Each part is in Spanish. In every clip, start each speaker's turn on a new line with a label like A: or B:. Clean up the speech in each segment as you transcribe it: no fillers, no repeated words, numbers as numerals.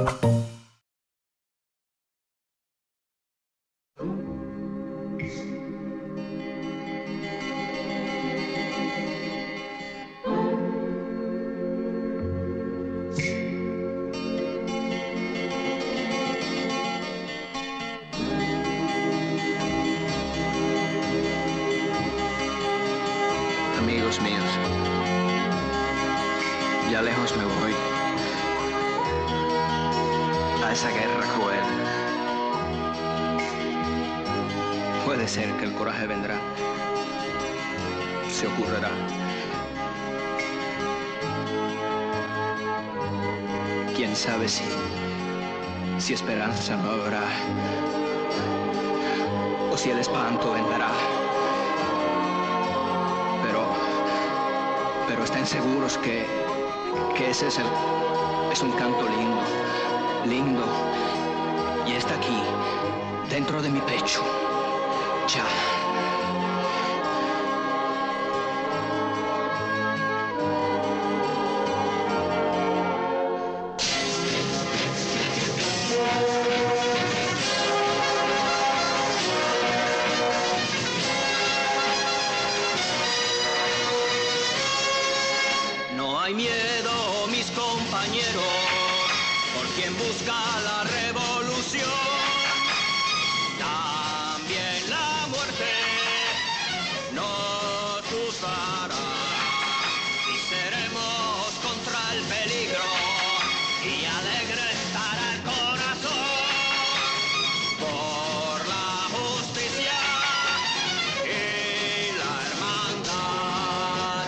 A: Amigos míos, ya lejos me voy a esa guerra cruel. Puede ser que el coraje vendrá, se ocurrirá. Quién sabe si esperanza no habrá, o si el espanto vendrá. Pero estén seguros que ese es un canto lindo, lindo, y está aquí, dentro de mi pecho, ya. No hay miedo, mis compañeros, por quien busca la revolución. También la muerte nos usará y seremos contra el peligro y alegre estará el corazón por la justicia y la hermandad.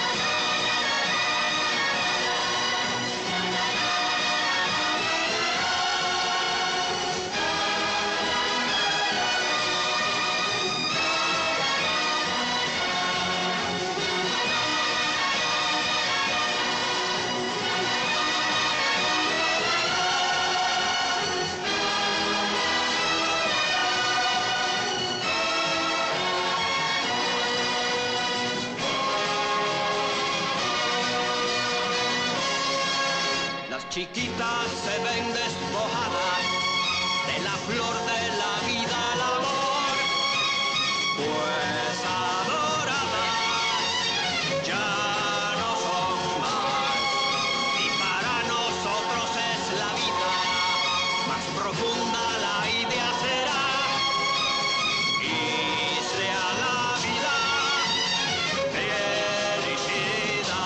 A: Las chiquitas se ven despojadas de la flor de la vida, el amor, pues adoradas ya no son más. Y para nosotros es la vida más profunda, la idea será, y sea la vida felicidad.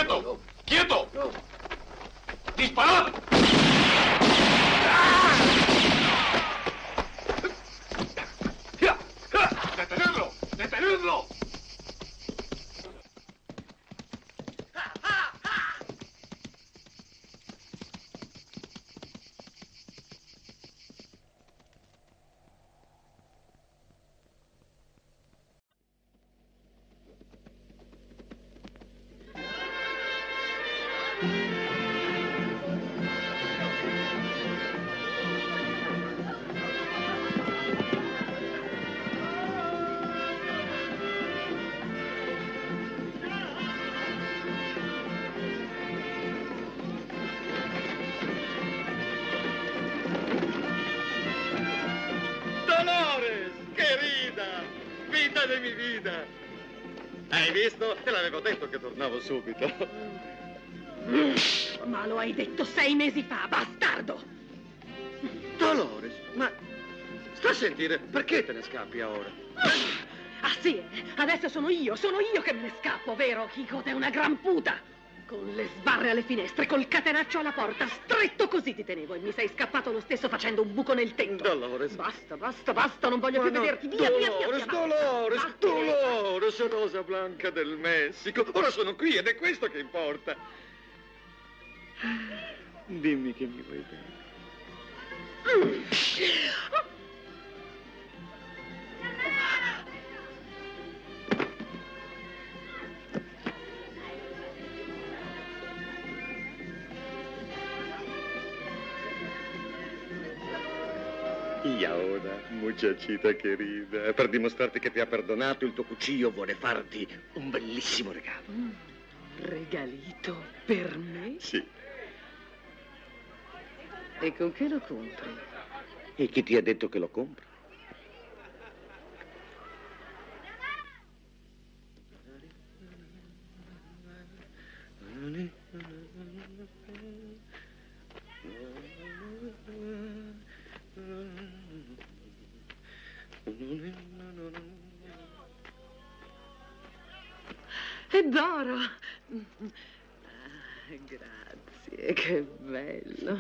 B: ¡Quieto! ¡Quieto! ¡Disparad! ¡Detenedlo! ¡Detenedlo!
C: De mi vida. Hai visto? Te l'avevo detto che tornavo subito.
D: Ma lo hai detto 6 mesi fa, bastardo!
C: Dolores, ma sta a sentire, perché te ne scappi ora?
D: Ah sì, adesso sono io che me ne scappo, vero? Chico, è una gran puta! Con le sbarre alle finestre, col catenaccio alla porta, stretto così ti tenevo e mi sei scappato lo stesso facendo un buco nel tetto.
C: Dolores.
D: Basta, non voglio più vederti. Via,
C: Dolores, Rosa Blanca del Messico. Ora sono qui ed è questo che importa. Dimmi che mi vuoi bene. Y ahora, muchachita querida, per dimostrarti che ti ha perdonato, il tuo cucciolo vuole farti un bellissimo regalo.
D: Regalito per me?
C: Sì.
D: E con che lo compri?
C: E chi ti ha detto che lo compro?
D: È d'oro. Grazie, che bello.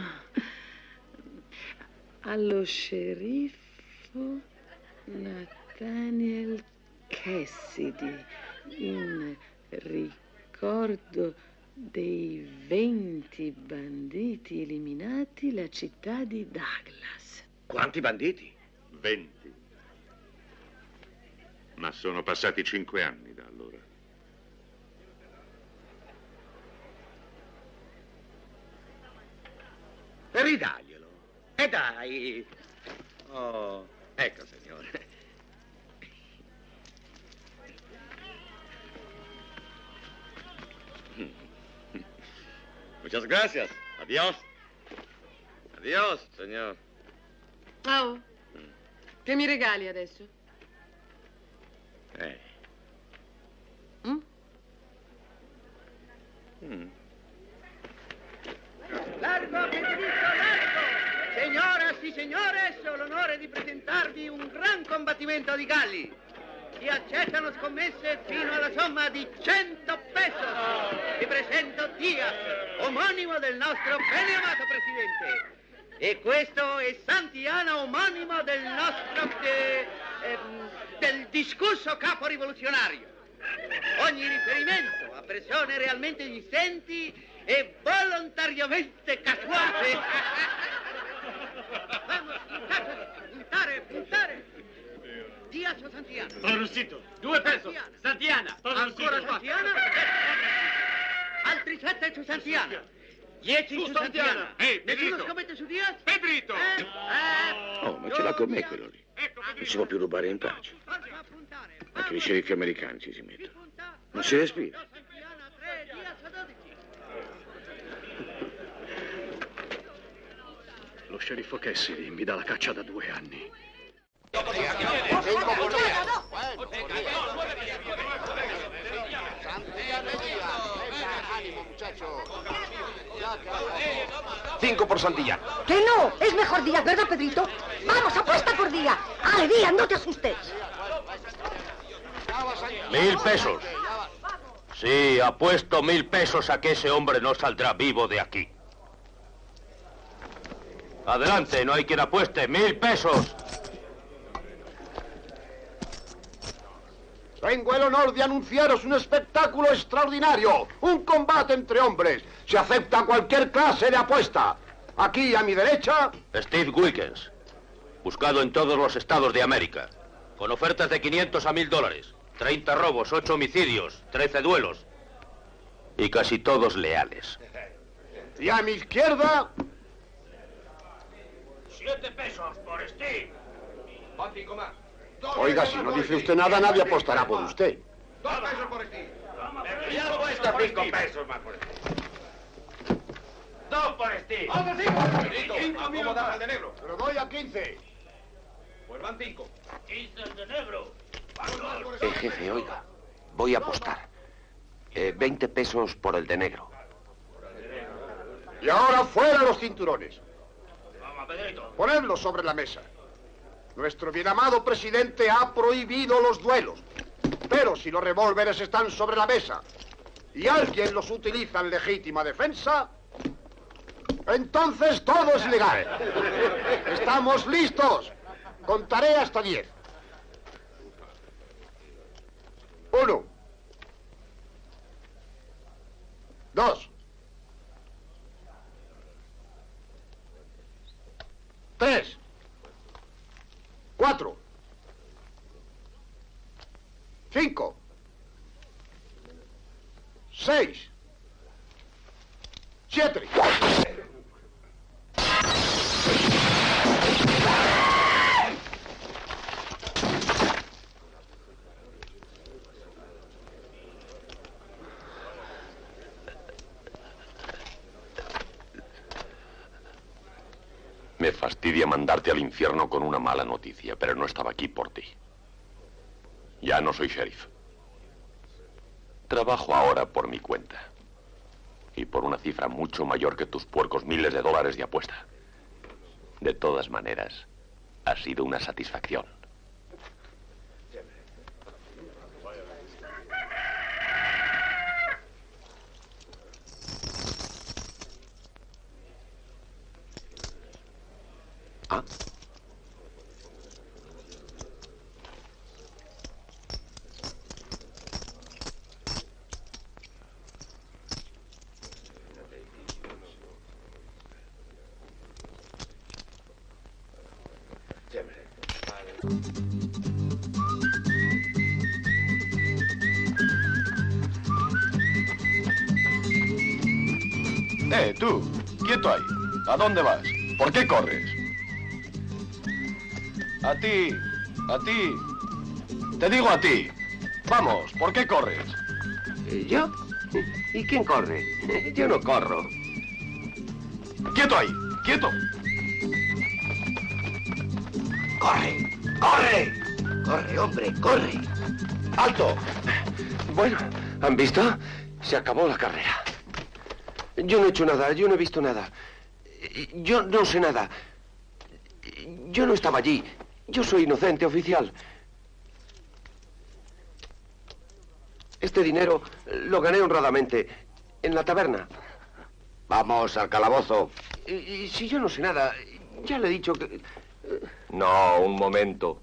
D: Allo sceriffo Nathaniel Cassidy, in ricordo dei 20 banditi eliminati, la città di Douglas.
C: Quanti banditi?
B: 20. Ma sono passati 5 anni da allora.
C: Ridaglielo. E dai. Oh, ecco, signore. Muchas gracias. Adiós. Adiós, signor.
D: Oh, che mi regali adesso?
E: Largo, Federico, largo! Signora, sì, signore, ho l'onore di presentarvi un gran combattimento di galli. Si accettano scommesse fino alla somma di 100 pesos. Vi presento Diaz, omonimo del nostro bene amato presidente. E questo è Santillana, omonimo del nostro... del discusso capo rivoluzionario. Ogni riferimento a persone realmente esistenti è volontariamente casuale. Vamos, puntare. Diaz o Santillana?
F: Torrusito, 2 pesos. Santillana.
E: Ancora Santillana? Altri 7 su Santillana. 10 su Santillana. Nessuno scommette su Diaz?
B: Pedrito!
C: Oh, ma ce l'ha con me quello lì. Non si può più rubare in pace. Anche gli sceriffi americani ci si mettono. Non si respira.
E: Santillana 3, Diaz a 12.
F: Lo sceriffo Cassidy mi dà la caccia da 2 anni.
G: Cinco por Santillana.
H: Que no, es mejor Díaz, ¿verdad, Pedrito? Vamos, apuesta por Díaz. Ale, Díaz, no te asustes.
G: 1000 pesos. Sí, apuesto 1000 pesos a que ese hombre no saldrá vivo de aquí. Adelante, no hay quien apueste. 1000 pesos.
I: Tengo el honor de anunciaros un espectáculo extraordinario. Un combate entre hombres. Se acepta cualquier clase de apuesta. Aquí, a mi derecha...
G: Steve Wilkins. Buscado en todos los estados de América. Con ofertas de 500 a 1000 dólares. 30 robos, 8 homicidios, 13 duelos. Y casi todos leales.
I: Y a mi izquierda...
G: 7 pesos por Steve.
B: Van 5 más.
I: Oiga, si no dice usted nada, nadie apostará por usted.
B: 2 pesos por Steve.
G: Ya
B: Cuesta 5 pesos más por Steve. 2 por Steve.
G: ¡Otro 5!
B: ¿Cómo das al de negro?
I: Pero doy a 15.
B: Pues van 5.
G: 15 de negro.
J: Jefe, oiga, voy a apostar. 20 pesos por el de negro.
I: Y ahora fuera los cinturones.
G: Vamos, Pedrito.
I: Ponedlos sobre la mesa. Nuestro bien amado presidente ha prohibido los duelos. Pero si los revólveres están sobre la mesa y alguien los utiliza en legítima defensa, entonces todo es legal. Estamos listos. Contaré hasta 10. 1. 2. 3. 4. 5. 6. 7.
K: Me fastidia mandarte al infierno con una mala noticia, pero no estaba aquí por ti. Ya no soy sheriff. Trabajo ahora por mi cuenta. Y por una cifra mucho mayor que tus puercos miles de dólares de apuesta. De todas maneras, ha sido una satisfacción. ¿Ah?
F: Tú, quieto ahí. ¿A dónde vas? ¿Por qué corres? A ti. Te digo a ti. Vamos, ¿por qué corres?
J: ¿Yo? ¿Y quién corre? Yo no corro.
F: ¡Quieto ahí! ¡Quieto!
J: ¡Corre! ¡Corre! ¡Corre, hombre! ¡Corre! ¡Alto! Bueno, ¿han visto? Se acabó la carrera. Yo no he hecho nada, yo no he visto nada. Yo no sé nada. Yo no estaba allí. Yo soy inocente, oficial. Este dinero lo gané honradamente en la taberna.
C: Vamos al calabozo.
J: Y si yo no sé nada, ya le he dicho que...
K: No, un momento.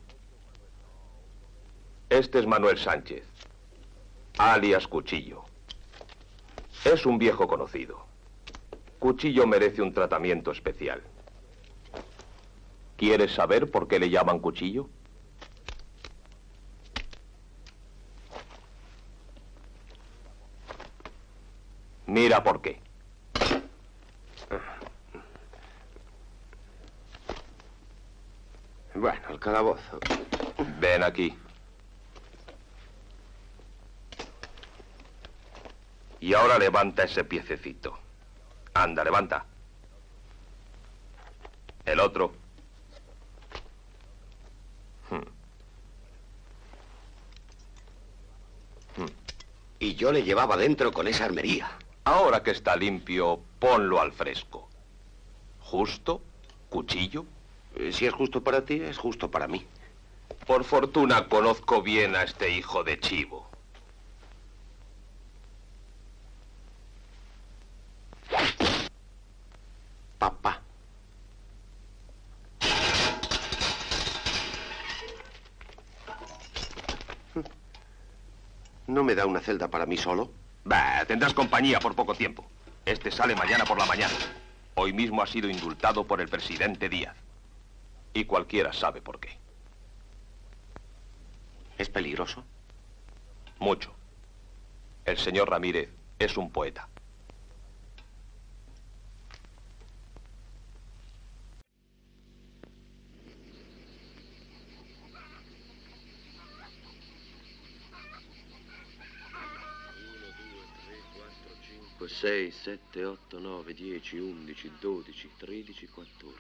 K: Este es Manuel Sánchez, alias Cuchillo. Es un viejo conocido. Cuchillo merece un tratamiento especial. ¿Quieres saber por qué le llaman Cuchillo? Mira por qué.
J: Bueno, al calabozo.
K: Ven aquí. Y ahora levanta ese piececito. Anda, levanta. El otro.
C: Y yo le llevaba dentro con esa armería.
K: Ahora que está limpio, ponlo al fresco. ¿Justo, Cuchillo?
J: Si es justo para ti, es justo para mí.
K: Por fortuna conozco bien a este hijo de chivo.
J: Papá. ¿No me da una celda para mí solo?
K: Bah, tendrás compañía por poco tiempo. Este sale mañana por la mañana. Hoy mismo ha sido indultado por el presidente Díaz. Y cualquiera sabe por qué.
J: ¿Es peligroso?
K: Mucho. El señor Ramírez es un poeta.
J: Pues 6, 7, 8, 9, 10, 11, 12, 13, 14.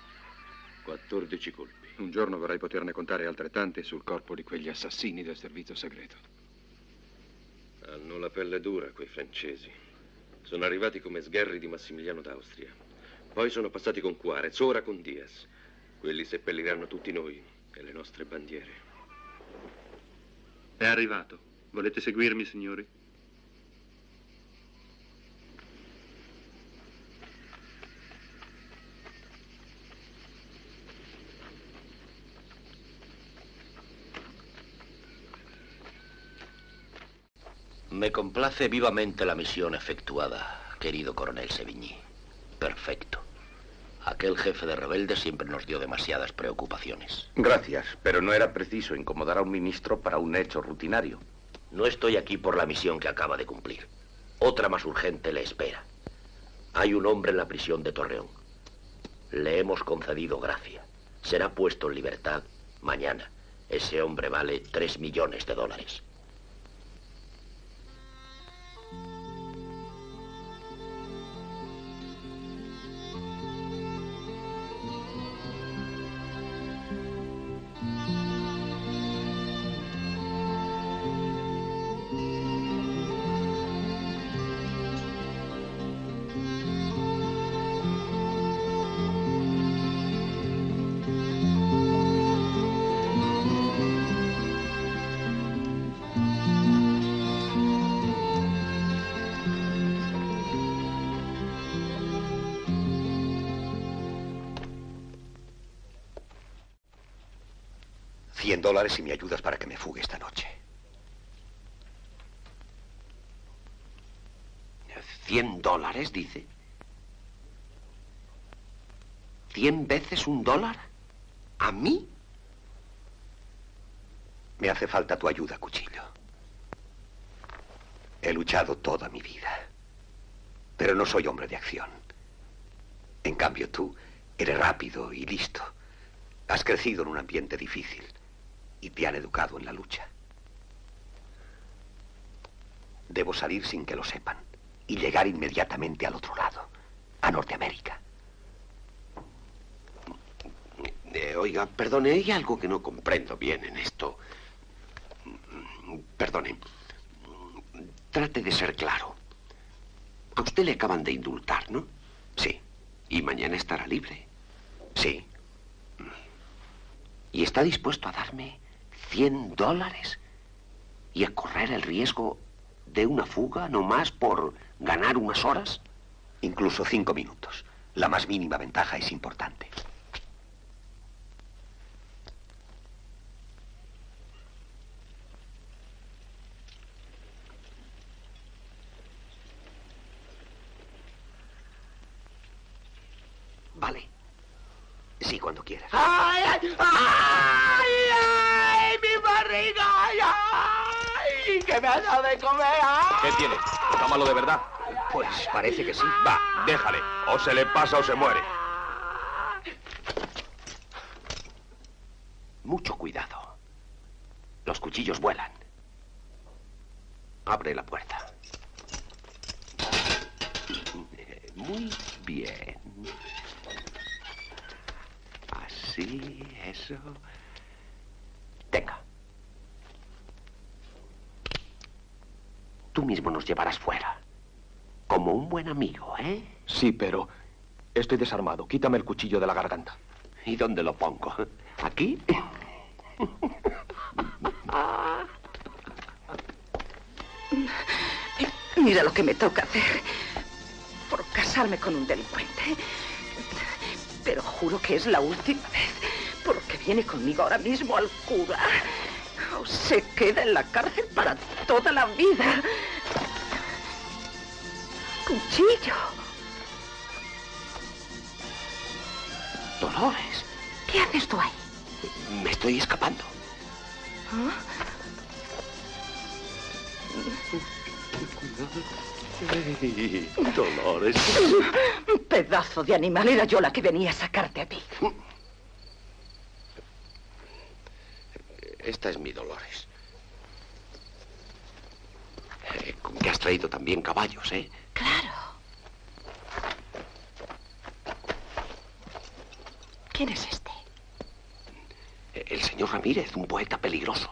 J: 14 colpi.
F: Un giorno vorrei poterne contare altrettanti sul corpo di quegli assassini del servizio segreto.
J: Hanno la pelle dura, quei francesi. Sono arrivati come sgherri di Massimiliano d'Austria. Poi sono passati con Juarez, ora con Diaz. Quelli seppelliranno tutti noi e le nostre bandiere.
L: È arrivato. Volete seguirmi, signori?
G: Me complace vivamente la misión efectuada, querido coronel Sevigny. Perfecto. Aquel jefe de rebeldes siempre nos dio demasiadas preocupaciones.
K: Gracias, pero no era preciso incomodar a un ministro para un hecho rutinario.
G: No estoy aquí por la misión que acaba de cumplir. Otra más urgente le espera. Hay un hombre en la prisión de Torreón. Le hemos concedido gracia. Será puesto en libertad mañana. Ese hombre vale $3 millones.
M: $100 si me ayudas para que me fugue esta noche.
J: ¿$100, dice? ¿100 veces $1? ¿A mí?
M: Me hace falta tu ayuda, Cuchillo. He luchado toda mi vida, pero no soy hombre de acción. En cambio, tú eres rápido y listo. Has crecido en un ambiente difícil y te han educado en la lucha. Debo salir sin que lo sepan y llegar inmediatamente al otro lado, a Norteamérica.
J: Oiga, perdone, hay algo que no comprendo bien en esto. Perdone. Trate de ser claro. A usted le acaban de indultar, ¿no?
M: Sí.
J: ¿Y mañana estará libre?
M: Sí.
J: ¿Y está dispuesto a darme $100 y a correr el riesgo de una fuga nomás por ganar unas horas?
M: Incluso 5 minutos. La más mínima ventaja es importante. Vale. Sí, cuando quieras.
E: ¡Ay, ay, ay, ay! ¡Mi barriga! ¡Ay, ay! ¡Que me ha dado de comer! ¡Ay!
K: ¿Qué tiene? ¿Está malo de verdad?
M: Pues parece que sí.
K: Va, déjale. O se le pasa o se muere.
J: Mucho cuidado. Los cuchillos vuelan. Abre la puerta. Muy bien. Así, eso. Tenga. Tú mismo nos llevarás fuera. Como un buen amigo, ¿eh?
K: Sí, pero estoy desarmado. Quítame el cuchillo de la garganta.
J: ¿Y dónde lo pongo? ¿Aquí?
H: Mira lo que me toca hacer. Por casarme con un delincuente.
N: Pero juro que es la última vez, porque viene conmigo ahora mismo al cura. O se queda en la cárcel para toda la vida. Cuchillo.
J: Dolores.
N: ¿Qué haces tú ahí?
J: Me estoy escapando.
N: ¿Ah?
J: Hey, Dolores.
N: Pedazo de animal, era yo la que venía a sacarte a ti.
J: Esta es mi Dolores. Con que has traído también caballos, ¿eh?
N: Claro. ¿Quién es este?
J: El señor Ramírez, un poeta peligroso.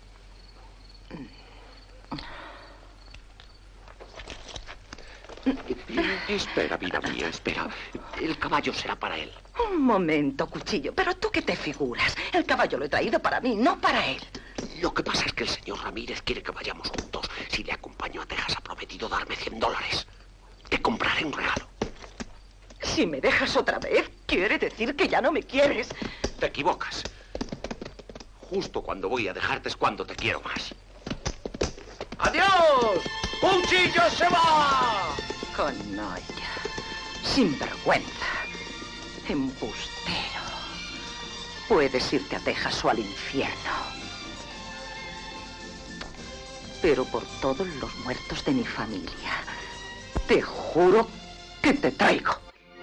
J: Espera, vida mía, espera. El caballo será para él.
N: Un momento, Cuchillo. ¿Pero tú qué te figuras? El caballo lo he traído para mí, no para él.
J: Lo que pasa es que el señor Ramírez quiere que vayamos juntos. Si le acompaño a Texas, ha prometido darme $100. Te compraré un regalo.
N: Si me dejas otra vez, quiere decir que ya no me quieres.
J: Te equivocas. Justo cuando voy a dejarte es cuando te quiero más.
E: ¡Adiós! ¡Cuchillo se va!
N: Canalla. Sinvergüenza. Embustero. Puedes irte a Texas o al infierno. Pero por todos los muertos de mi familia, te juro que te traigo.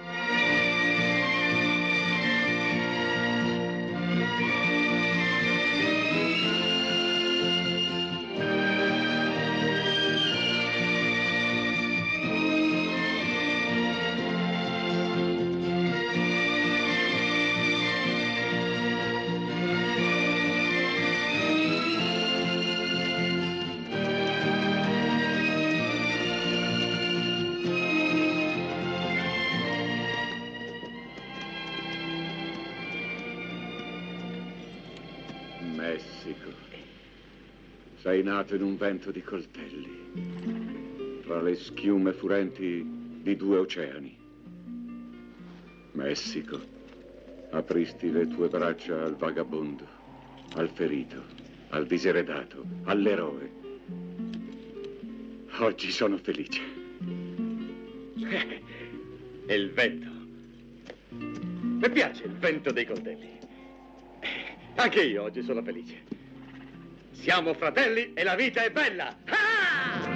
F: Messico. Sei nato in un vento di coltelli, tra le schiume furenti di 2 oceani. Messico, apristi le tue braccia al vagabondo, al ferito, al diseredato, all'eroe. Oggi sono felice.
C: È il vento. Mi piace il vento dei coltelli. Anche io oggi sono felice. Siamo fratelli e la vita è bella. Ah!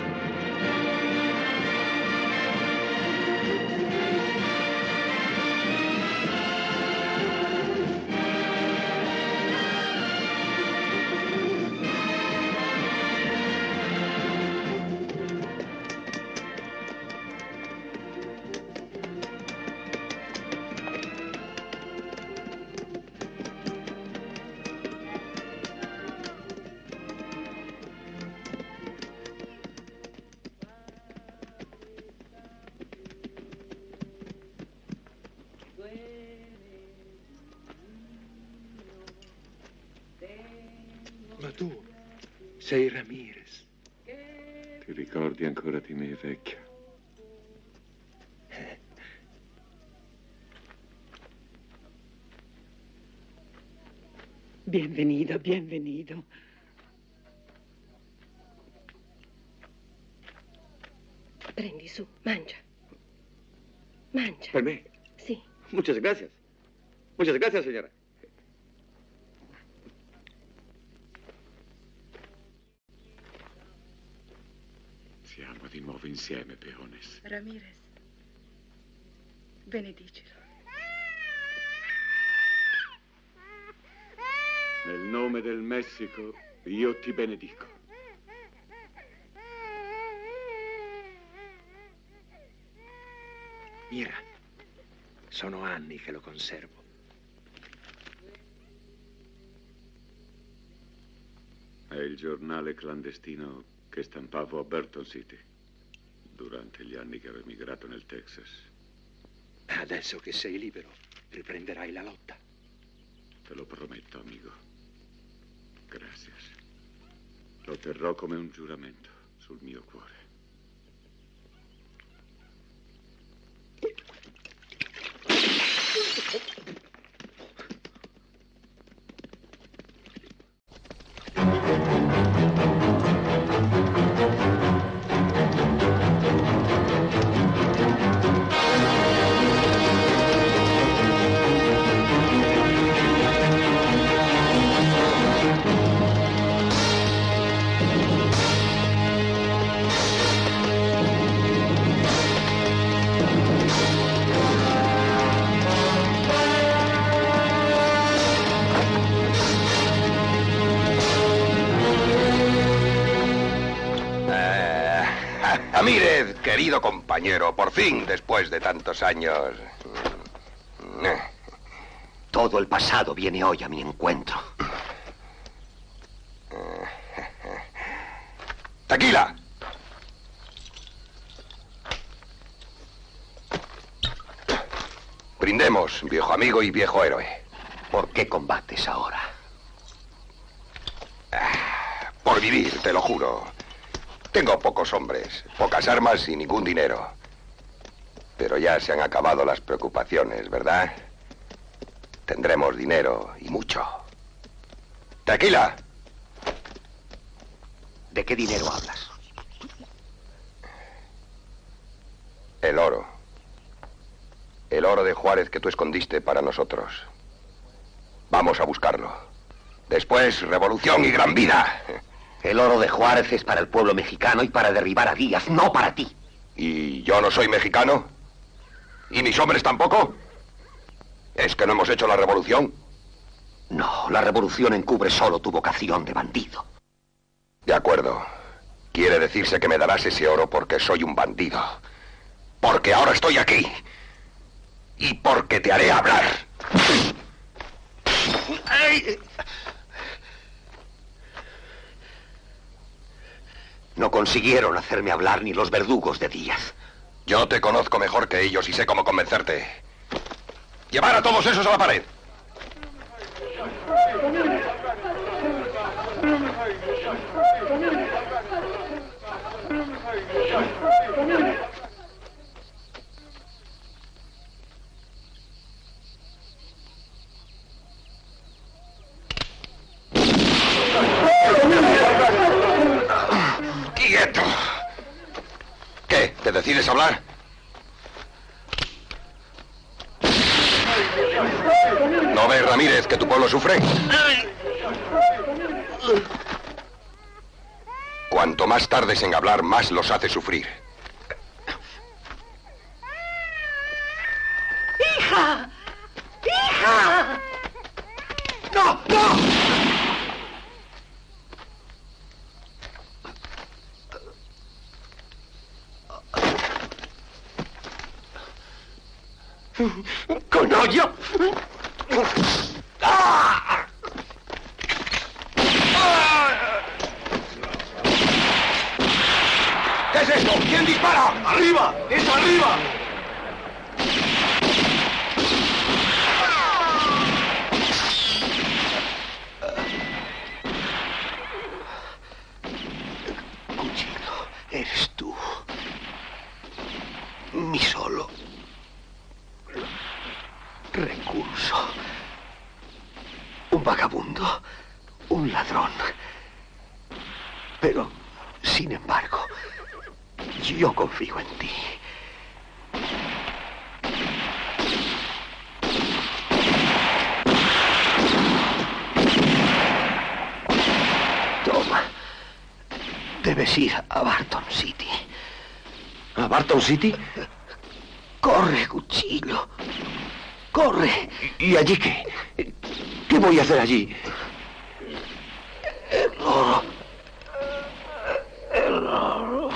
F: Ma tu sei Ramirez. Ti ricordi ancora di me, vecchio?
D: Bienvenido, bienvenido. Prendi su, mangia. Mangia.
C: Per me?
D: Sì.
C: Muchas gracias. Muchas gracias, señora.
F: Siamo di nuovo insieme, Peones.
O: Ramirez, benedicelo.
F: Nel nome del Messico, io ti benedico.
P: Mira, sono anni che lo conservo.
F: È il giornale clandestino che stampavo a Burton City durante gli anni che ero emigrato nel Texas.
P: Adesso che sei libero, riprenderai la lotta.
F: Te lo prometto, amico. Gracias. Lo terrò come un giuramento sul mio cuore.
O: Querido compañero, por fin, después de tantos años...
M: Todo el pasado viene hoy a mi encuentro.
O: ¡Tequila! Brindemos, viejo amigo y viejo héroe.
M: ¿Por qué combates ahora?
O: Por vivir, te lo juro. Tengo pocos hombres, pocas armas y ningún dinero. Pero ya se han acabado las preocupaciones, ¿verdad? Tendremos dinero y mucho. ¡Tequila!
M: ¿De qué dinero hablas?
O: El oro. El oro de Juárez que tú escondiste para nosotros. Vamos a buscarlo. Después, revolución y gran vida.
M: El oro de Juárez es para el pueblo mexicano y para derribar a Díaz, no para ti.
O: ¿Y yo no soy mexicano? ¿Y mis hombres tampoco? ¿Es que no hemos hecho la revolución?
M: No, la revolución encubre solo tu vocación de bandido.
O: De acuerdo. Quiere decirse que me darás ese oro porque soy un bandido. Porque ahora estoy aquí. Y porque te haré hablar.
M: No consiguieron hacerme hablar ni los verdugos de Díaz.
O: Yo te conozco mejor que ellos y sé cómo convencerte. Llevar a todos esos a la pared. ¡Quieto! ¿Qué? ¿Te decides a hablar? ¿No ves, Ramírez, que tu pueblo sufre? Cuanto más tardes en hablar, más los hace sufrir.
E: ¡Hija! ¡Hija! ¡No! ¡No!
J: ¡Con hoyo!
E: ¡Ah!
O: ¿Qué es esto? ¿Quién dispara?
J: ¡Arriba! ¡Es arriba!
M: Cuchillo, eres tú. Mi solo recurso. Un vagabundo, un ladrón. Pero, sin embargo, yo confío en ti. Toma. Debes ir a Barton City.
J: ¿A Barton City?
M: Corre, Cuchillo. Corre.
J: ¿Y allí qué? ¿Qué voy a hacer allí?
M: El oro. El oro.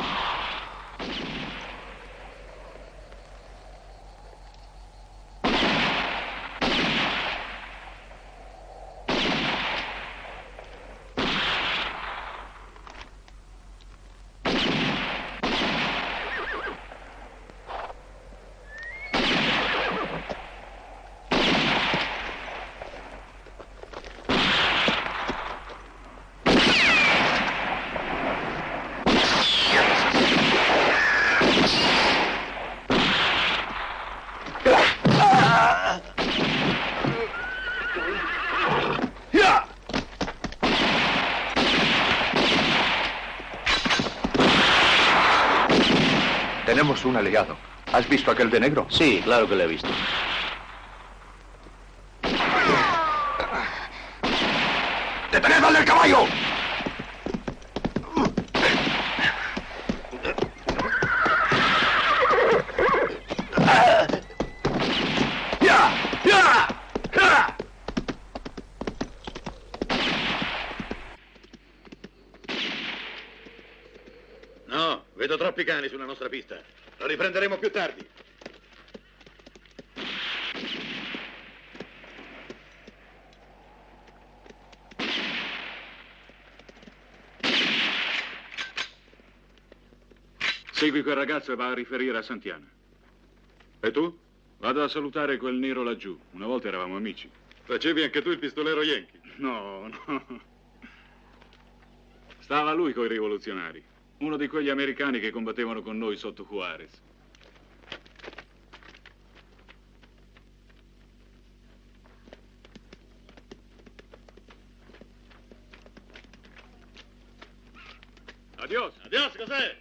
Q: Tenemos un aliado. ¿Has visto aquel de negro?
G: Sí, claro que lo he visto.
O: ¡Detened al del caballo!
C: questi cani sulla nostra pista. Lo riprenderemo più tardi.
R: Segui quel ragazzo e va a riferire a Santiana. E tu? Vado a salutare quel nero laggiù. Una volta eravamo amici.
C: Facevi anche tu il pistolero Yankee?
R: No. Stava lui coi rivoluzionari. Uno di quegli americani che combattevano con noi sotto Juarez. Adios.
C: Adios, cos'è?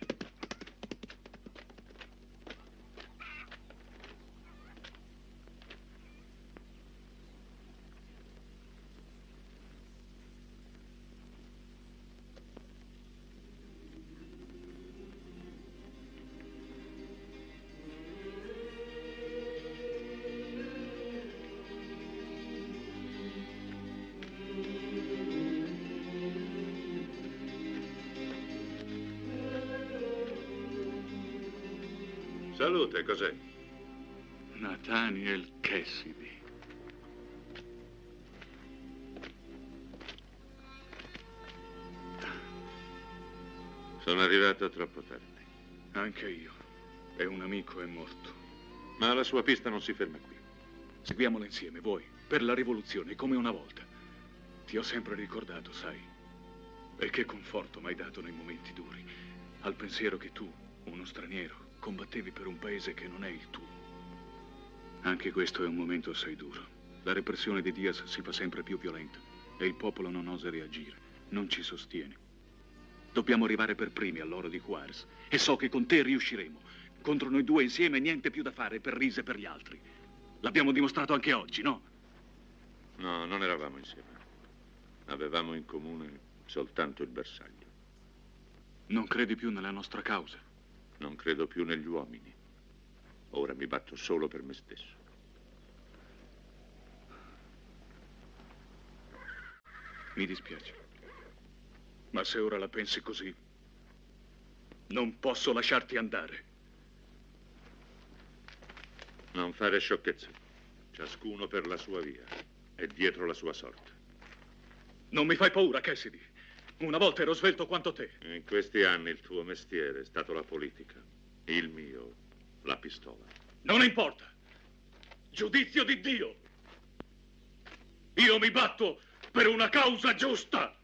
C: Salute, cos'è?
R: Nathaniel Cassidy.
C: Sono arrivato troppo tardi.
R: Anche io. E un amico è morto.
C: Ma la sua pista non si ferma qui.
R: Seguiamola insieme, voi, per la rivoluzione, come una volta. Ti ho sempre ricordato, sai. E che conforto mi hai dato nei momenti duri. Al pensiero che tu, uno straniero, combattevi per un paese che non è il tuo. Anche questo è un momento assai duro. La repressione di Diaz si fa sempre più violenta e il popolo non osa reagire, non ci sostiene. Dobbiamo arrivare per primi all'oro di Juarez e so che con te riusciremo. Contro noi due insieme niente più da fare per Rise e per gli altri. L'abbiamo dimostrato anche oggi, no?
C: No, non eravamo insieme. Avevamo in comune soltanto il bersaglio.
R: Non credi più nella nostra causa?
C: Non credo più negli uomini. Ora mi batto solo per me stesso.
R: Mi dispiace. Ma se ora la pensi così, non posso lasciarti andare.
C: Non fare sciocchezze. Ciascuno per la sua via e dietro la sua sorte.
R: Non mi fai paura, Cassidy. Una volta ero svelto quanto te.
C: In questi anni il tuo mestiere è stato la politica. Il mio, la pistola.
R: Non importa. Giudizio di Dio. Io mi batto per una causa giusta.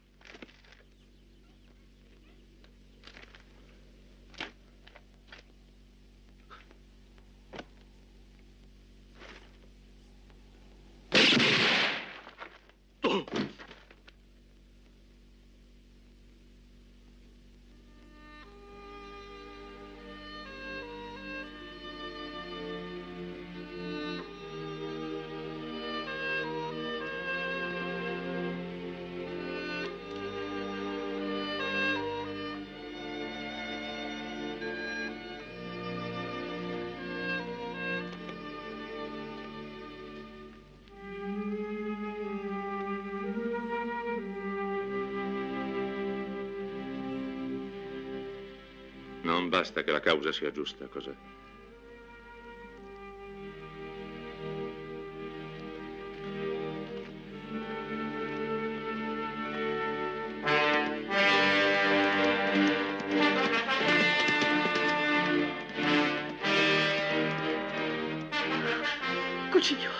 C: Non basta che la causa sia giusta, cos'è?
D: Cucigno.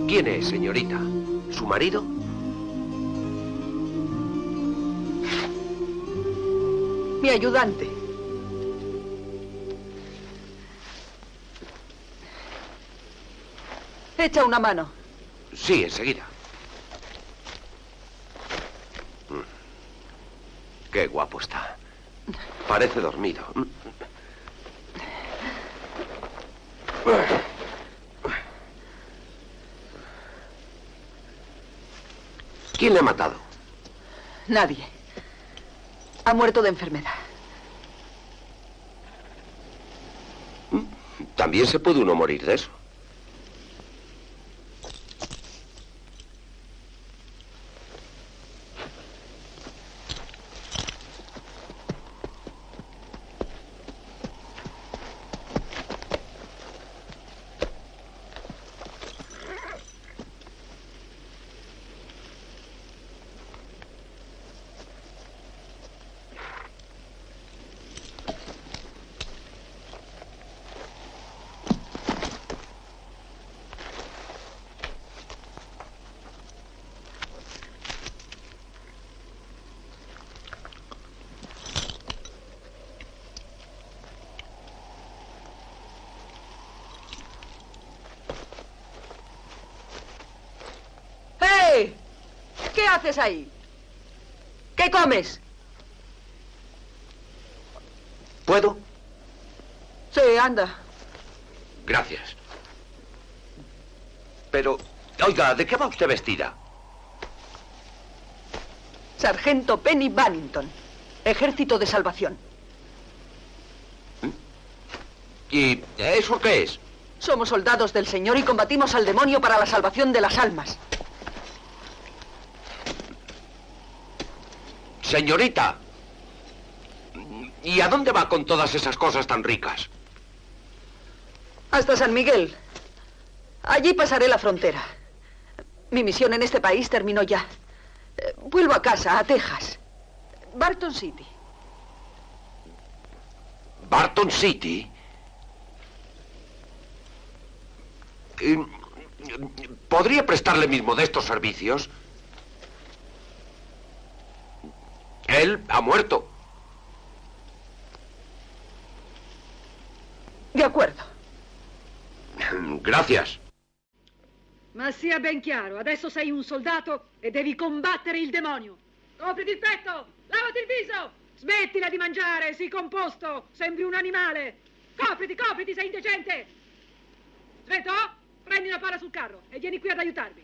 J: ¿Quién es, señorita? ¿Su marido?
N: Mi ayudante. Echa una mano.
J: Sí, enseguida. Qué guapo está. Parece dormido. ¿Quién le ha matado?
N: Nadie. Ha muerto de enfermedad.
J: También se puede uno morir de eso.
N: ¿Qué haces ahí? ¿Qué comes?
J: ¿Puedo?
N: Sí, anda.
J: Gracias. Pero, oiga, ¿de qué va usted vestida?
N: Sargento Penny Bannington, Ejército de Salvación.
J: ¿Y eso qué es?
N: Somos soldados del Señor y combatimos al demonio para la salvación de las almas.
J: Señorita, ¿y a dónde va con todas esas cosas tan ricas?
N: Hasta San Miguel. Allí pasaré la frontera. Mi misión en este país terminó ya. Vuelvo a casa, a Texas. Barton City.
J: ¿Barton City? ¿Podría prestarle mis modestos servicios? Él ha muerto.
N: De acuerdo.
J: Gracias.
D: Ma sia ben chiaro, adesso sei un soldato e devi combattere il demonio. Copriti il petto, lavati il viso, smettila di mangiare, sii composto, sembri un animale. Copriti, copriti, sei indecente. Svetto, prendi una pala sul carro e vieni qui ad aiutarmi.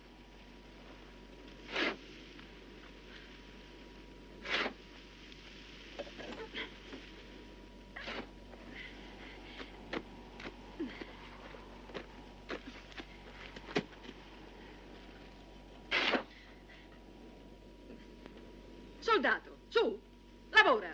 D: Soldato, su, lavora.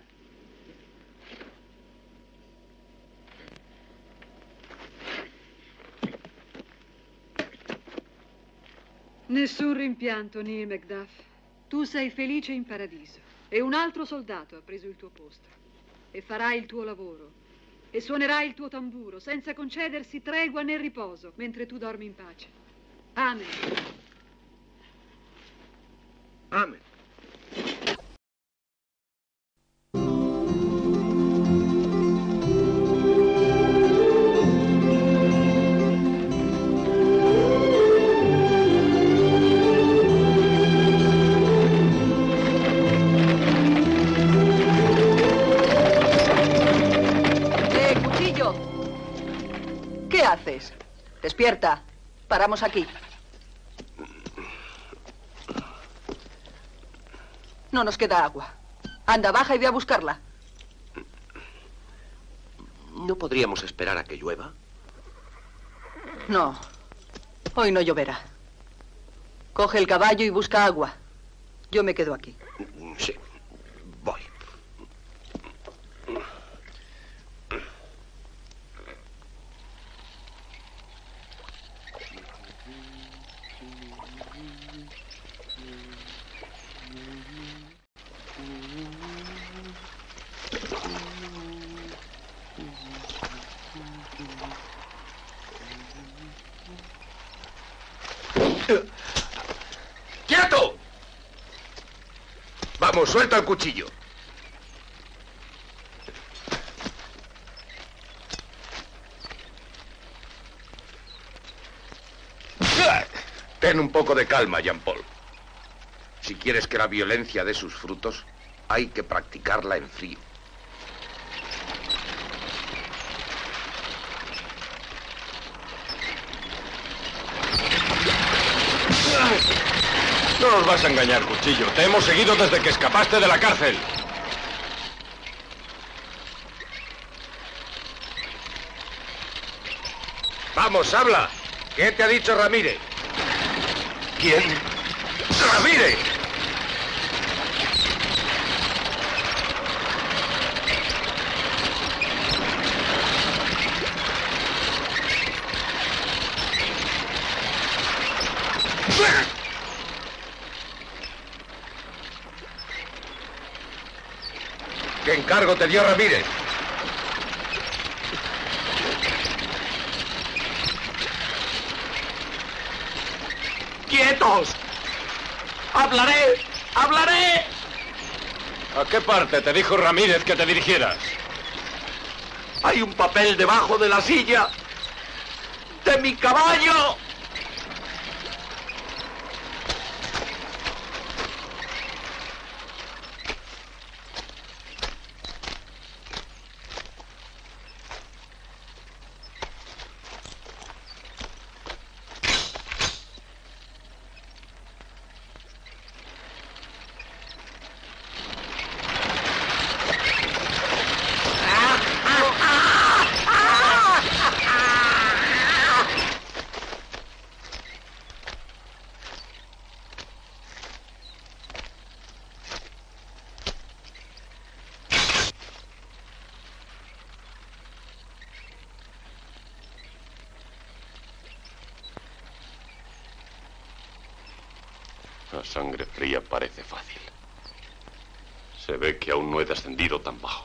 D: Nessun rimpianto, Neil Macduff. Tu sei felice in paradiso e un altro soldato ha preso il tuo posto e farà il tuo lavoro e suonerà il tuo tamburo senza concedersi tregua né riposo mentre tu dormi in pace. Amen.
J: Amen.
N: Cuchillo. ¿Qué haces? Despierta. Paramos aquí. No nos queda agua. Anda, baja y ve a buscarla.
J: ¿No podríamos esperar a que llueva?
N: No. Hoy no lloverá. Coge el caballo y busca agua. Yo me quedo aquí.
J: Sí. Voy.
O: ¡Quieto! Vamos, suelta el cuchillo. Ten un poco de calma, Jean-Paul. Si quieres que la violencia dé sus frutos, hay que practicarla en frío.
C: No nos vas a engañar, Cuchillo. Te hemos seguido desde que escapaste de la cárcel.
O: Vamos, habla. ¿Qué te ha dicho Ramírez?
J: ¿Quién?
O: ¡Ramírez! ¿Qué encargo te dio Ramírez?
J: ¡Quietos! ¡Hablaré! ¡Hablaré!
C: ¿A qué parte te dijo Ramírez que te dirigieras?
J: Hay un papel debajo de la silla de mi caballo.
K: La sangre fría parece fácil. Se ve que aún no he descendido tan bajo.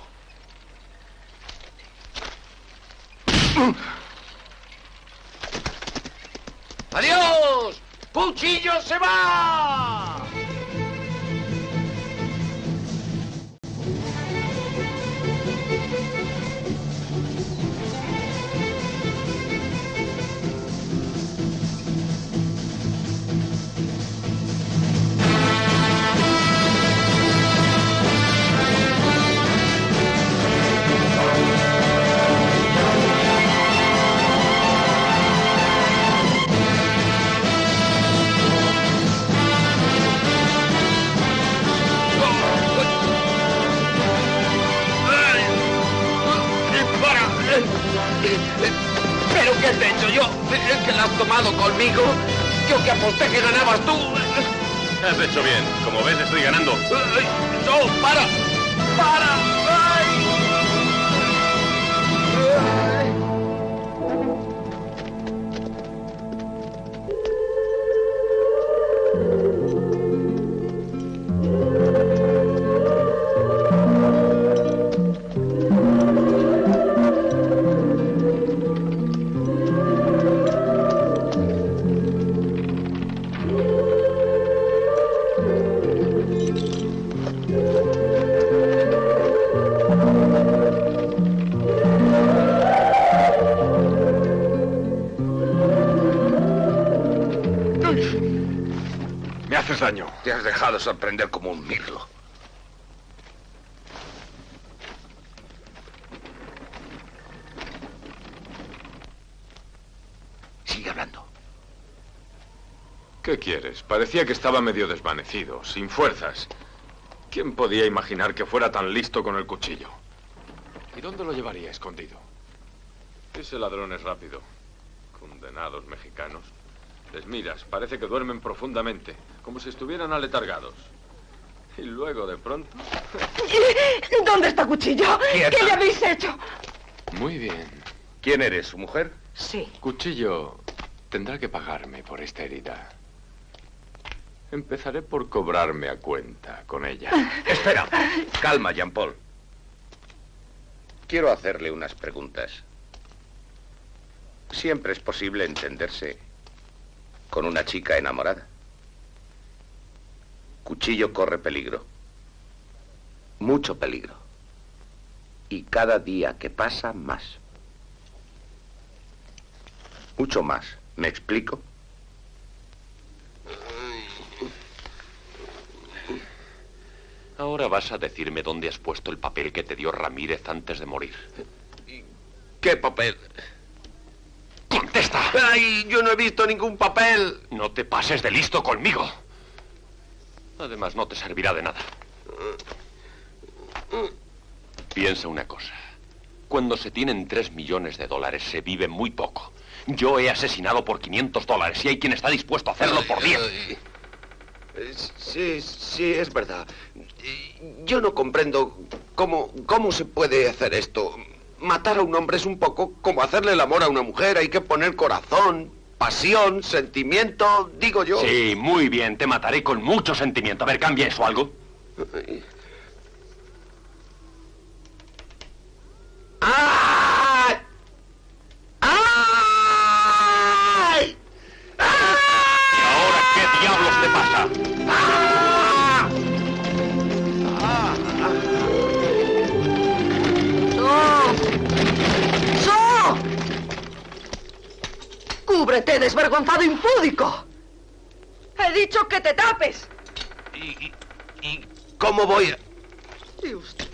O: ¡Adiós! ¡Cuchillo se va!
J: ¿Pero qué te he hecho yo? ¿Es que la has tomado conmigo? Yo que aposté que ganabas tú.
C: Has hecho bien. Como ves, estoy ganando.
J: ¡No, para! ¡Para! ¡Ay!
C: Me haces daño.
O: Te has dejado sorprender como un mirlo. Sigue hablando.
C: ¿Qué quieres? Parecía que estaba medio desvanecido, sin fuerzas. ¿Quién podía imaginar que fuera tan listo con el cuchillo? ¿Y dónde lo llevaría escondido? Ese ladrón es rápido. Condenados mexicanos. Les miras, parece que duermen profundamente, como si estuvieran aletargados. Y luego, de pronto...
N: ¿Dónde está Cuchillo?
O: Quieta.
N: ¿Qué le habéis hecho?
C: Muy bien.
O: ¿Quién eres, su mujer?
N: Sí.
C: Cuchillo tendrá que pagarme por esta herida. Empezaré por cobrarme a cuenta con ella.
O: Espera. Calma, Jean-Paul. Quiero hacerle unas preguntas. Siempre es posible entenderse
S: con una chica enamorada. Cuchillo corre peligro. Mucho peligro. Y cada día que pasa, más. Mucho más. ¿Me explico?
K: Ahora vas a decirme dónde has puesto el papel que te dio Ramírez antes de morir.
J: ¿Qué papel?
K: ¡Contesta!
J: ¡Ay, yo no he visto ningún papel!
K: No te pases de listo conmigo. Además, no te servirá de nada. Piensa una cosa. Cuando se tienen 3 millones de dólares, se vive muy poco. Yo he asesinado por $500 y hay quien está dispuesto a hacerlo por 10.
J: Sí, es verdad. Yo no comprendo cómo se puede hacer esto. Matar a un hombre es un poco como hacerle el amor a una mujer. Hay que poner corazón, pasión, sentimiento, digo yo.
K: Sí, muy bien. Te mataré con mucho sentimiento. A ver, ¿cambia eso algo?
J: ¡Ay! ¡Ay!
K: ¿Y ahora qué diablos te pasa?
N: ¡So! ¡Cúbrete, desvergonzado impúdico! ¡He dicho que te tapes!
J: ¿Y cómo voy a...?
N: ¿Y usted?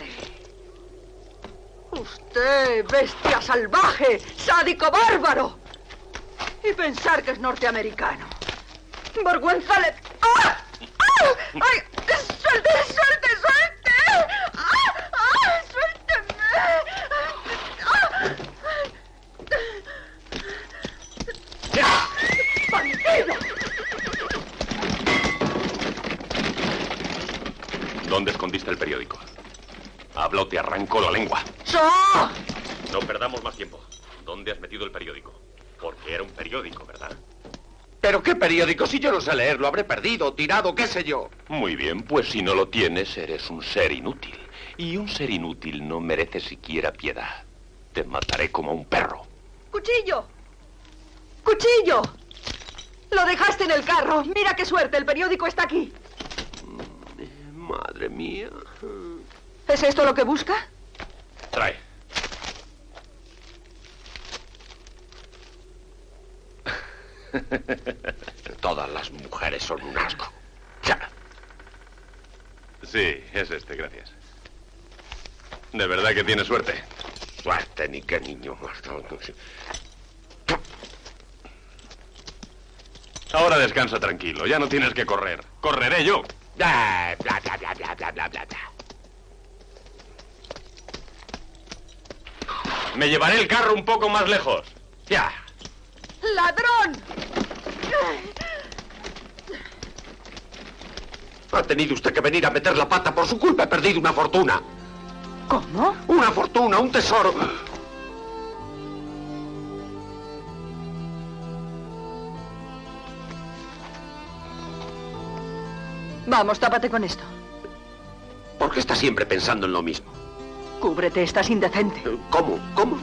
N: Usted, bestia salvaje, sádico bárbaro. Y pensar que es norteamericano. Vergüenza le... ¡Ah! ¡Ah! ¡Ay! ¡Suelte, suelte, suelte! ¡Ah! ¡Ah! ¡Suélteme! ¡Ah! ¡Bandido!
K: ¿Dónde escondiste el periódico? Habla o te arranco la lengua.
N: ¡So!
K: No perdamos más tiempo. ¿Dónde has metido el periódico? Porque era un periódico, ¿verdad?
J: ¿Pero qué periódico? Si yo no sé leer, lo habré perdido, tirado, qué sé yo.
K: Muy bien, pues si no lo tienes, eres un ser inútil. Y un ser inútil no merece siquiera piedad. Te mataré como a un perro.
N: ¡Cuchillo! ¡Cuchillo! Lo dejaste en el carro. Mira qué suerte, el periódico está aquí.
J: Madre mía.
N: ¿Es esto lo que busca?
K: Trae.
J: Todas las mujeres son un asco.
K: Sí, es este, gracias. De verdad que tienes suerte.
J: Suerte, ni qué niño más tonto.
K: Ahora descansa tranquilo, ya no tienes que correr. Correré yo.
J: Bla, bla, bla, bla, bla, bla, bla, bla.
K: Me llevaré el carro un poco más lejos. Ya.
N: ¡Ladrón!
J: Ha tenido usted que venir a meter la pata. Por su culpa he perdido una fortuna.
N: ¿Cómo?
J: Una fortuna, un tesoro.
N: Vamos, tápate con esto.
J: ¿Por qué está siempre pensando en lo mismo?
N: Cúbrete, estás indecente.
J: ¿Cómo? ¿Cómo?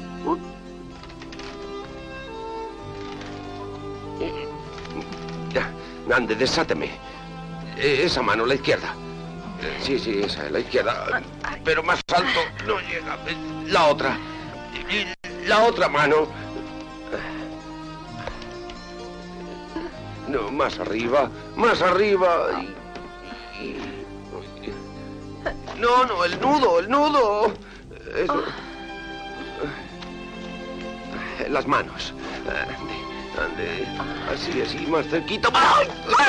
J: Ande, desáteme. Esa mano, la izquierda. Sí, esa, la izquierda. Pero más alto no llega. La otra. La otra mano. No, más arriba. Más arriba. No, el nudo. Eso. Las manos. Ande. Así, más cerquita. ¡Ay!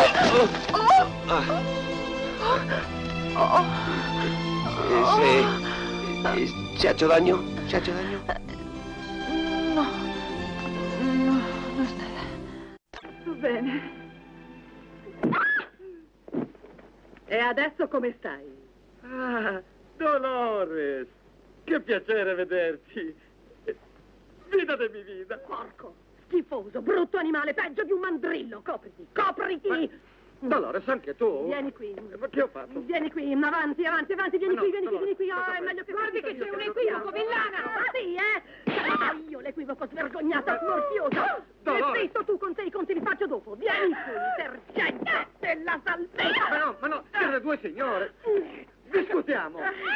J: ¿Se ha hecho daño? ¿Se ha hecho daño?
N: No es nada. Bene. E adesso come stai?
C: Ah, Dolores, che piacere vederti. Vita de mi vita.
D: Porco, schifoso, brutto animale, peggio di un mandrillo. Copriti!
C: Dolores, anche tu?
D: Vieni qui.
C: Ma che ho fatto?
D: Vieni qui, avanti, vieni qui. Ah, è meglio che... Guardi che c'è un equivoco, villana! Ah, sì, Sarò io l'equivoco svergognata, smorfiosa! E zitto tu, con te i conti li faccio dopo. Vieni su, sergente della salvezza.
C: Ma no, siete due signore. Discutiamo.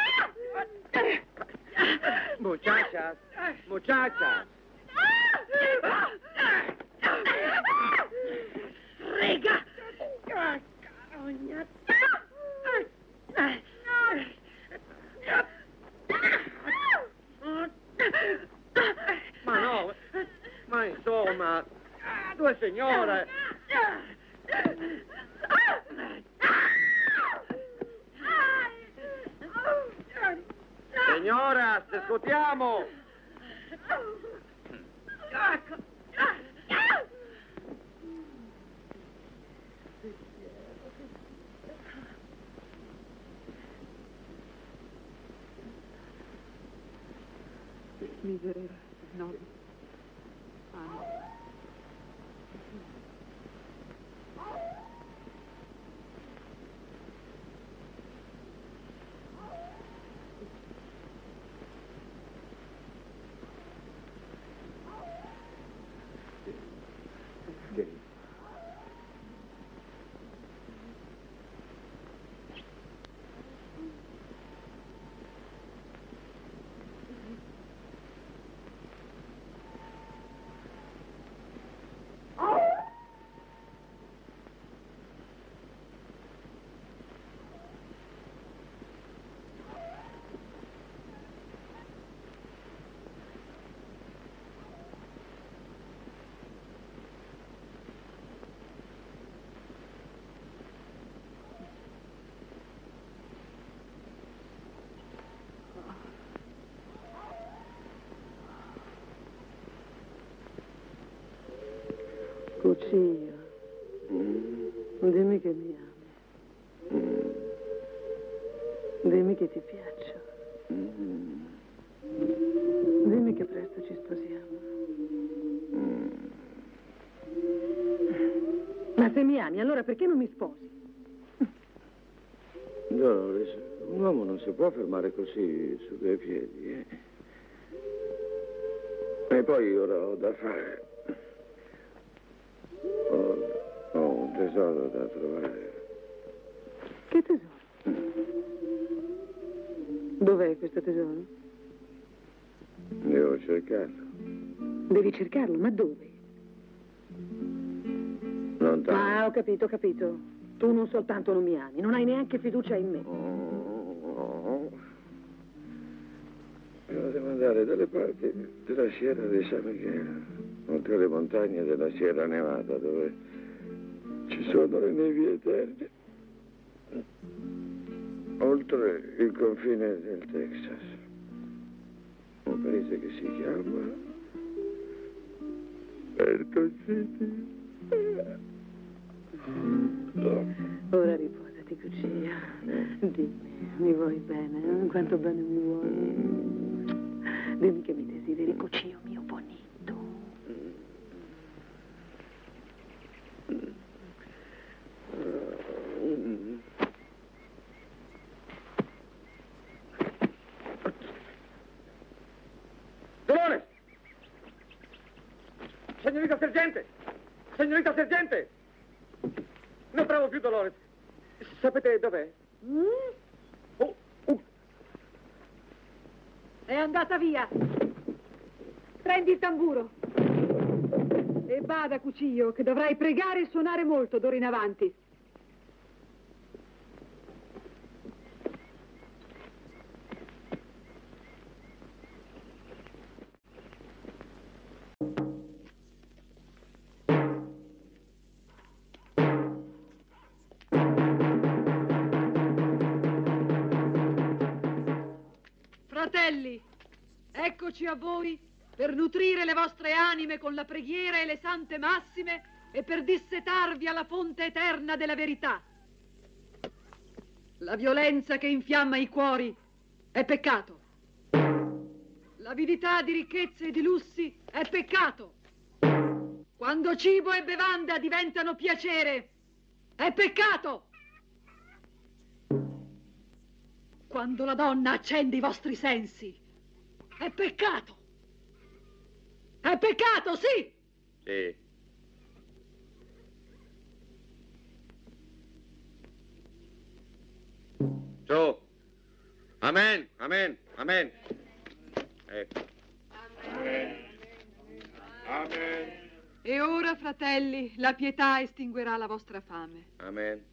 C: Muchachas, muchachas.
D: Rega! Carogna!
C: Ma no, ma insomma, due signore. Signora, discutiamo.
N: Miserere, no.
D: Cuccio, dimmi che mi ami. Dimmi che ti piaccio. Dimmi che presto ci sposiamo. Ma se mi ami, allora perché non mi sposi?
F: Dolores, un uomo non si può fermare così su due piedi. E poi ora ho da fare. Ho un tesoro da trovare.
D: Che tesoro? Dov'è questo tesoro?
F: Devo cercarlo.
D: Devi cercarlo, ma dove?
F: Lontano.
D: Ah, ho capito, ho capito. Tu non soltanto non mi ami, non hai neanche fiducia in me.
F: Io devo andare dalle parti della Sierra di San Miguel, oltre le montagne della Sierra Nevada, dove ci sono le nevi eterne, oltre il confine del Texas. Un paese che si chiama Berton City.
D: Ora riposati, Cuccia. Dimmi, mi vuoi bene? Quanto bene mi vuoi? Dimmi che mi desideri, Cuccio mio bonito.
C: Dolores! Signorita sergente! Signorita sergente! Non trovo più Dolores. Sapete dov'è?
N: È andata via. Prendi il tamburo. E bada, Cuccio, che dovrai pregare e suonare molto d'ora in avanti. Fratelli, eccoci a voi per nutrire le vostre anime con la preghiera e le sante massime e per dissetarvi alla fonte eterna della verità. La violenza che infiamma i cuori è peccato. L'avidità di ricchezze e di lussi è peccato. Quando cibo e bevanda diventano piacere, è peccato. Quando la donna accende i vostri sensi, è peccato. È peccato, sì!
C: Sì. Su. Amen, amen, amen. Ecco.
B: Amen. Amen.
N: E ora, fratelli, la pietà estinguerà la vostra fame.
C: Amen.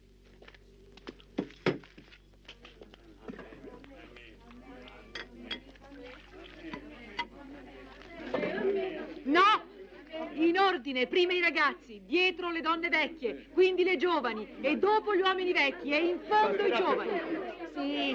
N: No! In ordine, prima i ragazzi, dietro le donne vecchie, quindi le giovani, e dopo gli uomini vecchi, e in fondo i giovani. Sì.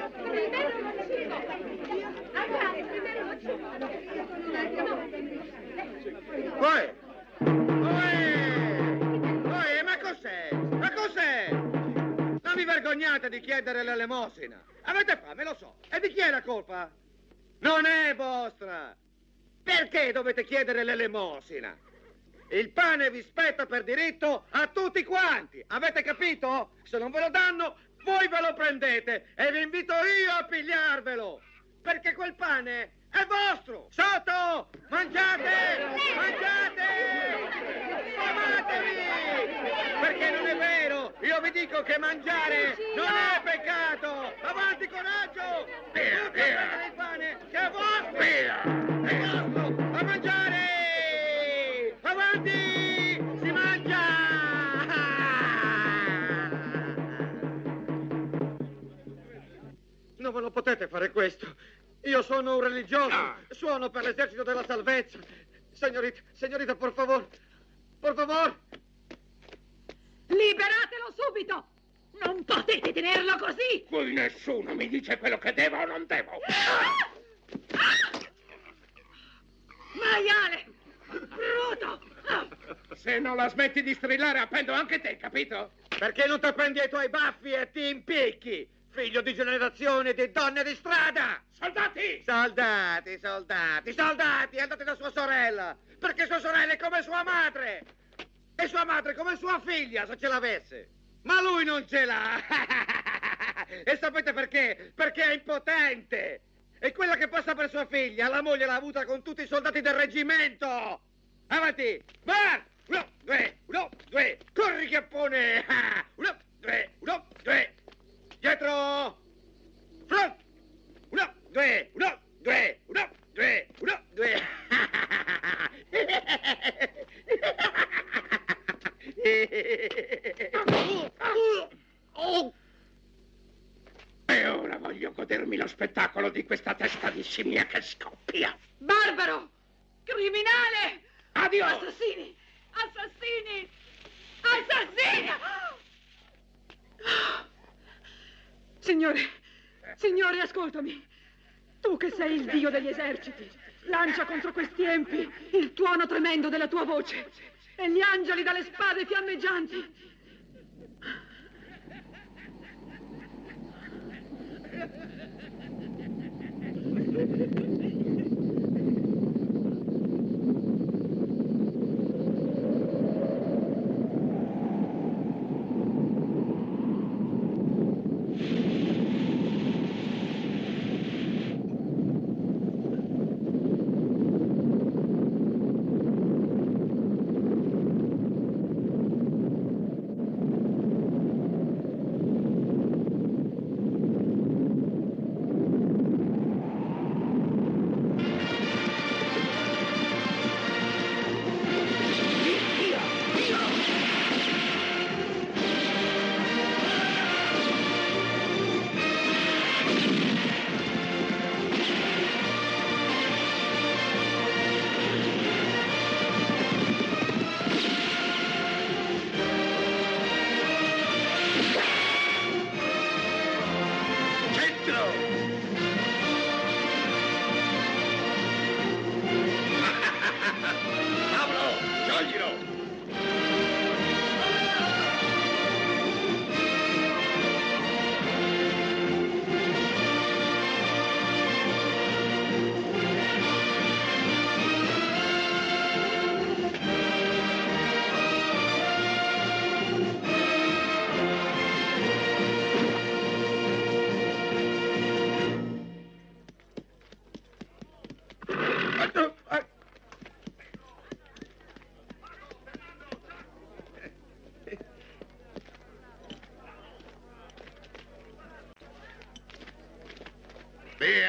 E: Ma cos'è? Ma cos'è? Non vi vergognate di chiedere l'elemosina? Avete fame, lo so. E di chi è la colpa? Non è vostra. Perché dovete chiedere l'elemosina? Il pane vi spetta per diritto a tutti quanti. Avete capito? Se non ve lo danno, voi ve lo prendete e vi invito io a pigliarvelo. Perché quel pane è vostro. Sotto! Mangiate! Mangiate! Sfamatevi! Perché non è vero! Io vi dico che mangiare non è peccato! Avanti, coraggio!
B: Via, via!
E: Il pane che è vostro!
B: Via!
E: È vostro! A mangiare! Avanti! Si mangia! Non ve lo potete fare questo! Io sono un religioso! Suono per l'esercito della salvezza! Signorita, por favor! Por favor!
D: Liberatelo subito! Non potete tenerlo così!
B: Qui nessuno mi dice quello che devo o non devo!
D: Maiale! Bruto!
E: Se non la smetti di strillare, appendo anche te, capito? Perché non ti appendi ai tuoi baffi e ti impicchi? Figlio di generazione di donne di strada!
B: Soldati!
E: Soldati, andate da sua sorella! Perché sua sorella è come sua madre! E sua madre come sua figlia, se ce l'avesse! Ma lui non ce l'ha! E sapete perché? Perché è impotente! E quella che passa per sua figlia, la moglie l'ha avuta con tutti i soldati del reggimento! Avanti! Var! 1, 2, corri chiappone! 1, 2, dietro! Front! 1, 2, 2.
B: E ora voglio godermi lo spettacolo di questa testa di scimmia che scoppia.
D: Barbaro! Criminale!
B: Addio!
D: Assassini! Assassini! Assassini!
N: Signore, ascoltami. Tu che sei il dio degli eserciti, lancia contro questi empi il tuono tremendo della tua voce e gli angeli dalle spade fiammeggianti.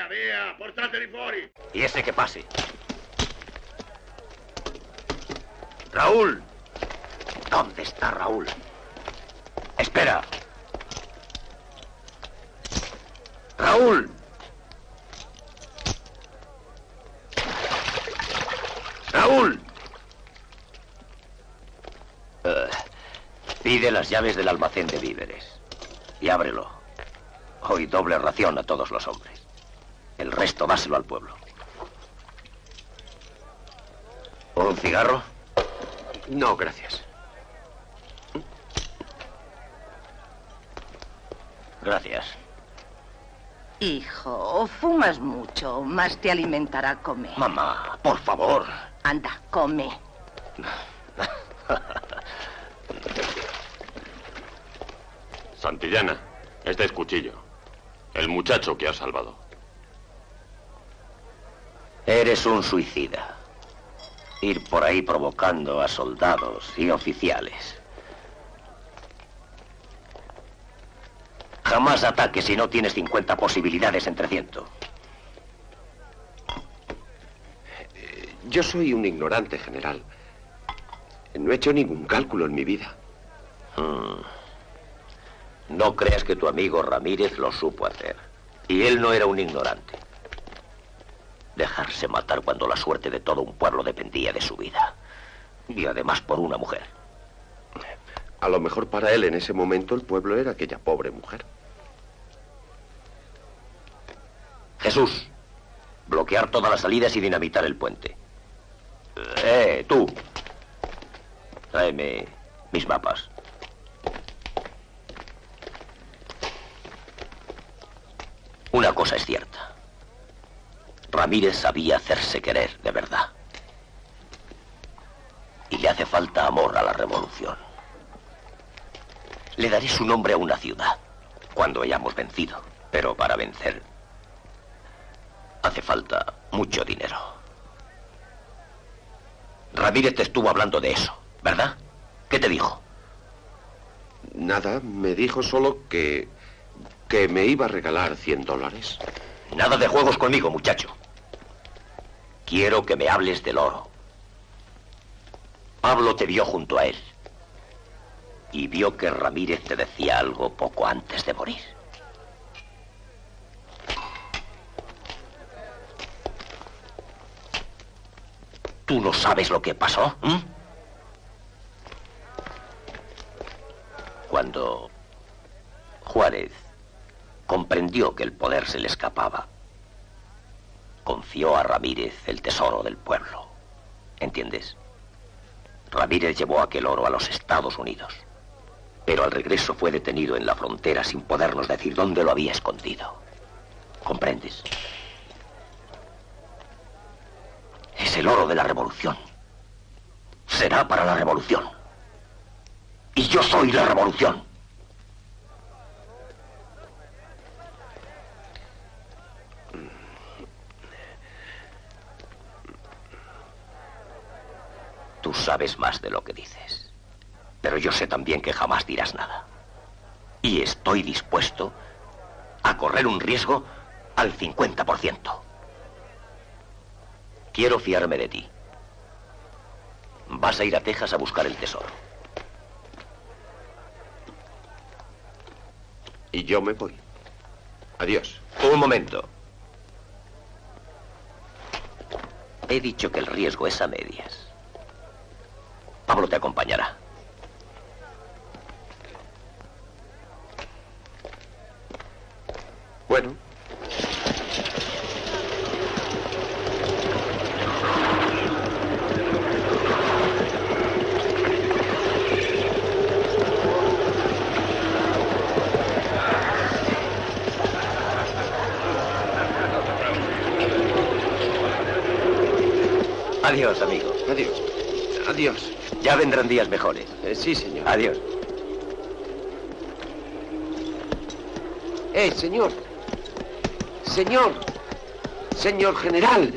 B: via, portateli fuori.
S: Y ese que pase. Raúl. ¿Dónde está Raúl? Espera. Raúl. Raúl. Pide las llaves del almacén de víveres y ábrelo. Hoy doble ración a todos los hombres. El resto dáselo al pueblo. ¿Un cigarro?
J: No, gracias.
S: Gracias.
T: Hijo, fumas mucho, más te alimentará comer.
S: Mamá, por favor.
T: Anda, come.
K: Santillana, este es Cuchillo, el muchacho que has salvado.
S: Eres un suicida. Ir por ahí provocando a soldados y oficiales. Jamás ataques si no tienes 50 posibilidades entre 100.
J: Yo soy un ignorante, general. No he hecho ningún cálculo en mi vida.
S: No creas que tu amigo Ramírez lo supo hacer. Y él no era un ignorante. Dejarse matar cuando la suerte de todo un pueblo dependía de su vida. Y además por una mujer.
J: A lo mejor para él en ese momento el pueblo era aquella pobre mujer.
S: Jesús, bloquear todas las salidas y dinamitar el puente. Tú. Tráeme mis mapas. Una cosa es cierta. Ramírez sabía hacerse querer de verdad. Y le hace falta amor a la revolución. Le daré su nombre a una ciudad cuando hayamos vencido. Pero para vencer hace falta mucho dinero. Ramírez te estuvo hablando de eso, ¿verdad? ¿Qué te dijo?
J: Nada, me dijo solo que me iba a regalar $100.
S: Nada de juegos conmigo, muchacho. Quiero que me hables del oro. Pablo te vio junto a él. Y vio que Ramírez te decía algo poco antes de morir. ¿Tú no sabes lo que pasó? Cuando Juárez comprendió que el poder se le escapaba, confió a Ramírez el tesoro del pueblo. ¿Entiendes? Ramírez llevó aquel oro a los Estados Unidos, pero al regreso fue detenido en la frontera sin podernos decir dónde lo había escondido. ¿Comprendes? Es el oro de la revolución. Será para la revolución. Y yo soy la revolución. Tú sabes más de lo que dices. Pero yo sé también que jamás dirás nada. Y estoy dispuesto a correr un riesgo al 50%. Quiero fiarme de ti. Vas a ir a Texas a buscar el tesoro.
J: Y yo me voy. Adiós.
S: Un momento. He dicho que el riesgo es a medias. Pablo te acompañará.
J: Bueno.
S: Adiós, amigo.
J: Adiós. Adiós.
S: Ya vendrán días mejores.
J: Sí, señor.
S: Adiós.
J: Señor. Señor. Señor general.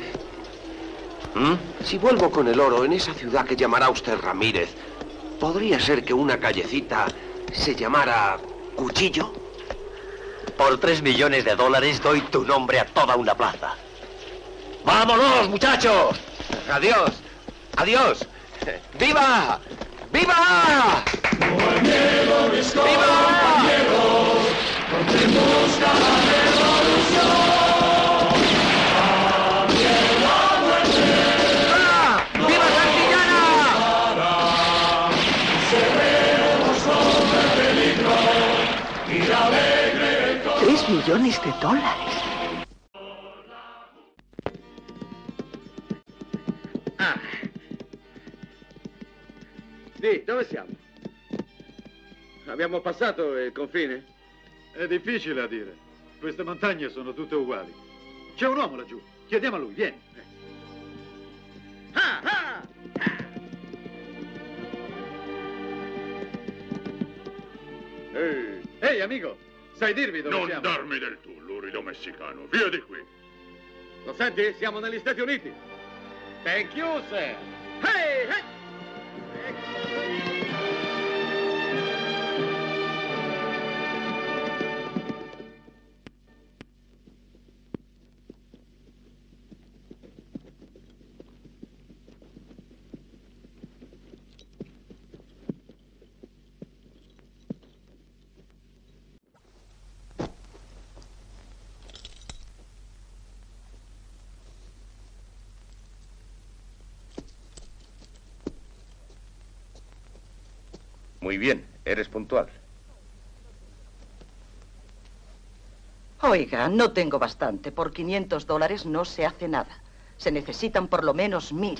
J: Si vuelvo con el oro en esa ciudad que llamará usted Ramírez, ¿podría ser que una callecita se llamara Cuchillo?
S: Por $3 millones doy tu nombre a toda una plaza. ¡Vámonos, muchachos!
J: Adiós. Adiós. ¡Viva! ¡Viva!
U: Compañero, mis compañeros, contemos cada revolución. También la muerte.
J: ¡Viva
U: Santillana! Seremos contra el peligro y alegre.
N: $3 millones.
C: Sì, dove siamo? Abbiamo passato il confine?
R: È difficile a dire. Queste montagne sono tutte uguali. C'è un uomo laggiù. Chiediamo a lui, vieni. Ehi, amico, sai dirmi dove
B: non
R: siamo?
B: Non darmi del tu, lurido messicano. Via di qui.
C: Lo senti? Siamo negli Stati Uniti. Thank you, sir. Hey, hey!
M: Muy bien, eres puntual.
T: Oiga, no tengo bastante. Por $500 no se hace nada. Se necesitan por lo menos 1000.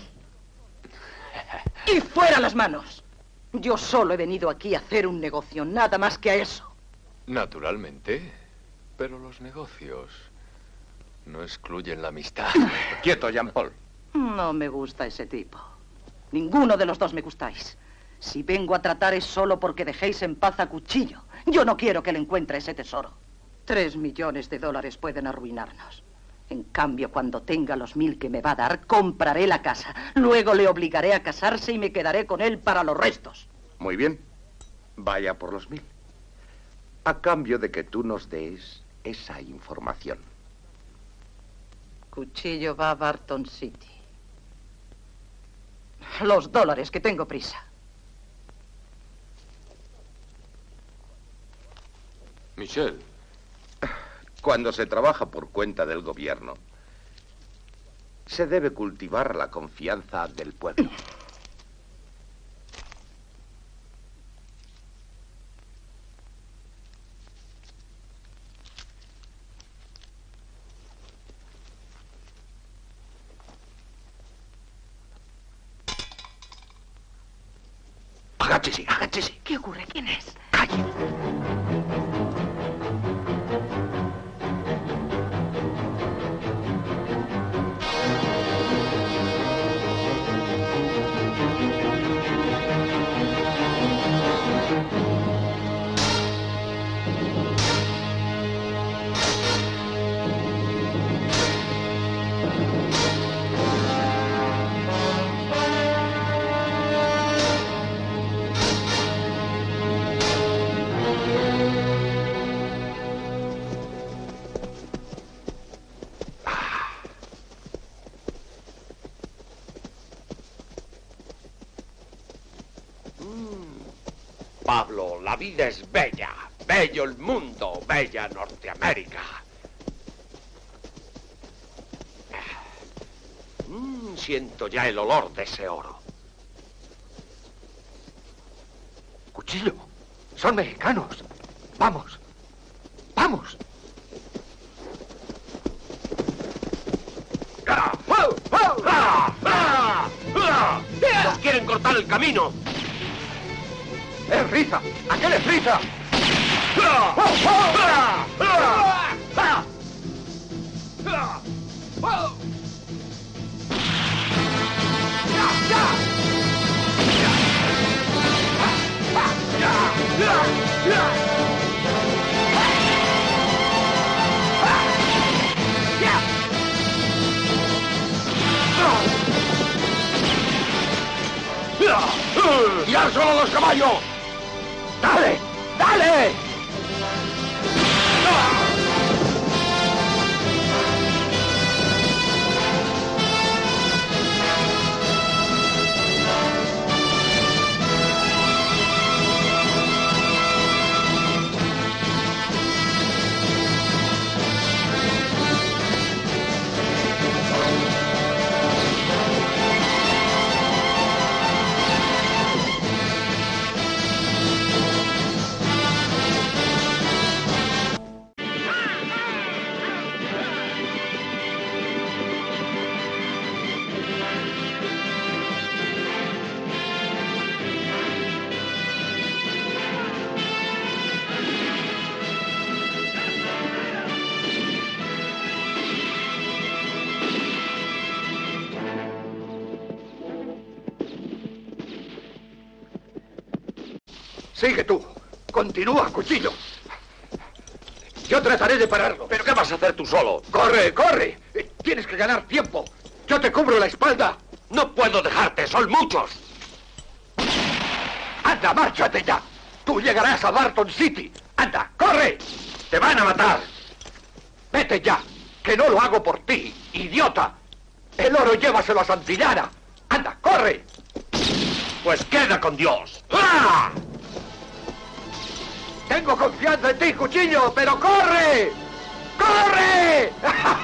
T: ¡Y fuera las manos! Yo solo he venido aquí a hacer un negocio, nada más que a eso.
Q: Naturalmente, pero los negocios no excluyen la amistad.
M: Quieto, Jean-Paul.
T: No me gusta ese tipo. Ninguno de los dos me gustáis. Si vengo a tratar es solo porque dejéis en paz a Cuchillo. Yo no quiero que le encuentre ese tesoro. $3 millones pueden arruinarnos. En cambio, cuando tenga los 1000 que me va a dar, compraré la casa. Luego le obligaré a casarse y me quedaré con él para los restos.
M: Muy bien. Vaya por los 1000. A cambio de que tú nos des esa información.
T: Cuchillo va a Barton City. Los $, que tengo prisa.
Q: Michel.
M: Cuando se trabaja por cuenta del gobierno, se debe cultivar la confianza del pueblo. Agáchese, agáchese.
T: ¿Qué ocurre? ¿Quién es?
M: ¡Calle!
J: Pablo, la vida es bella. Bello el mundo, bella Norteamérica. Siento ya el olor de ese oro.
M: Cuchillo, son mexicanos. Vamos, vamos.
J: ¡Nos quieren cortar el camino!
M: ¡Es Riza! ¡Aquel es Riza! ¡Tirar solo a los caballos! ¡Dale! ¡Dale!
I: Sigue tú. Continúa, cuchillo. Yo trataré de pararlo.
J: ¿Pero qué vas a hacer tú solo?
I: ¡Corre, corre! Tienes que ganar tiempo. Yo te cubro la espalda.
J: No puedo dejarte, son muchos.
I: ¡Anda, márchate ya! Tú llegarás a Barton City. ¡Anda, corre!
J: ¡Te van a matar!
I: ¡Vete ya! ¡Que no lo hago por ti, idiota! El oro llévaselo a Santillana. ¡Anda, corre!
J: Pues queda con Dios. ¡Ah!
I: Tengo confianza en ti, cuchillo, pero corre. ¡Corre!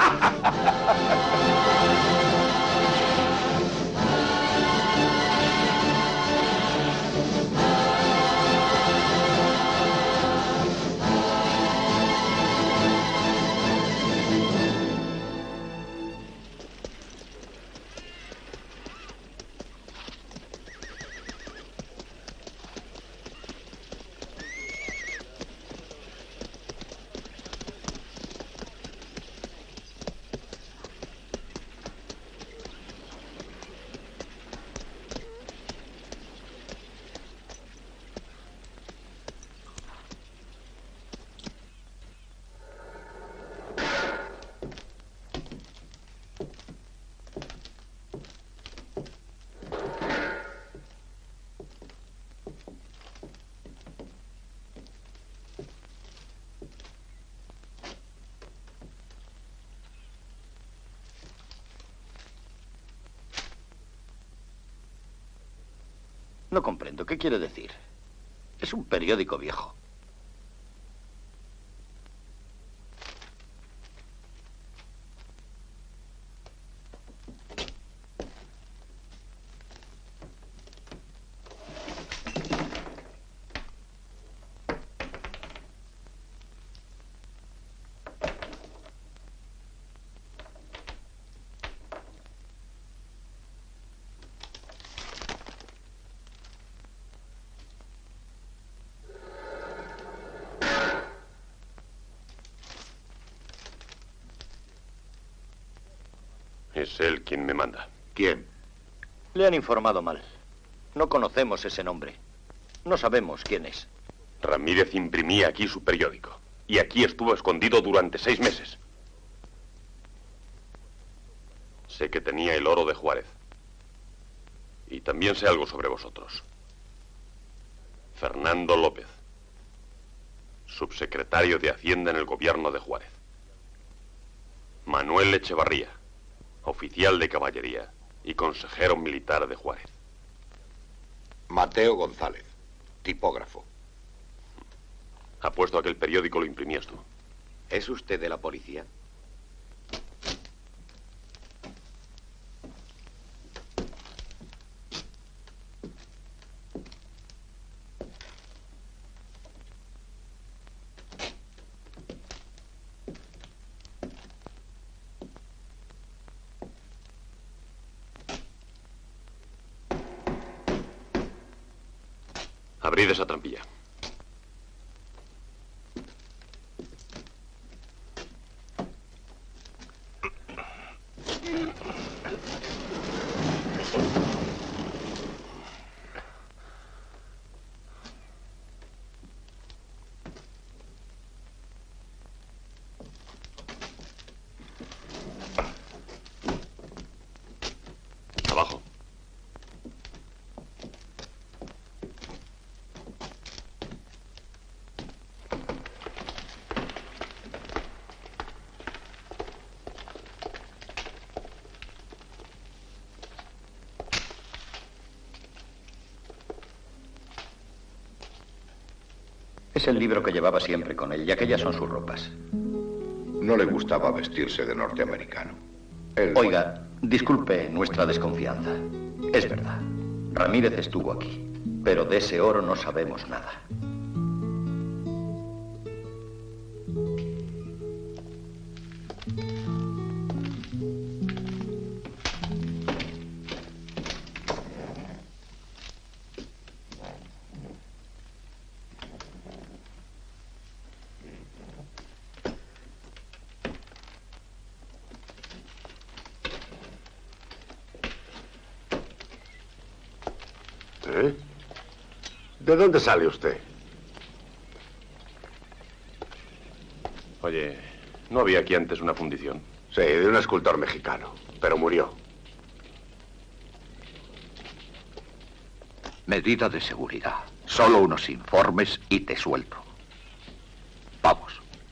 S: No comprendo. ¿Qué quiere decir? Es un periódico viejo.
K: Es él quien me manda.
J: ¿Quién?
S: Le han informado mal. No conocemos ese nombre. No sabemos quién es.
K: Ramírez imprimía aquí su periódico. Y aquí estuvo escondido durante 6 meses. Sé que tenía el oro de Juárez. Y también sé algo sobre vosotros. Fernando López, subsecretario de Hacienda en el gobierno de Juárez. Manuel Echevarría, oficial de caballería y consejero militar de Juárez.
O: Mateo González, tipógrafo.
K: Apuesto a que el periódico lo imprimías tú.
M: ¿Es usted de la policía?
K: Abrid esa trampilla. Abajo.
S: Es el libro que llevaba siempre con él y aquellas son sus ropas.
O: No le gustaba vestirse de norteamericano.
S: Oiga, disculpe nuestra desconfianza. Es verdad, Ramírez estuvo aquí, pero de ese oro no sabemos nada.
J: ¿De dónde sale usted?
K: Oye, ¿no había aquí antes una fundición?
O: Sí, de un escultor mexicano, pero murió.
A: Medida de seguridad. Solo unos informes y te suelto. Vamos.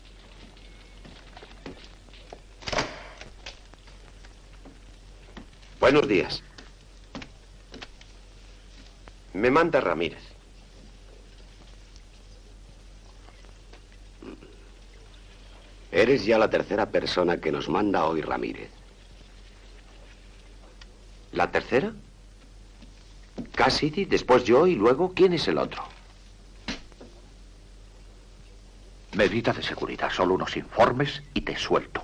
J: Buenos días. Me manda Ramírez.
M: Eres ya la tercera persona que nos manda hoy Ramírez.
J: ¿La tercera? Cassidy, después yo y luego, ¿quién es el otro?
A: Medida de seguridad. Solo unos informes y te suelto.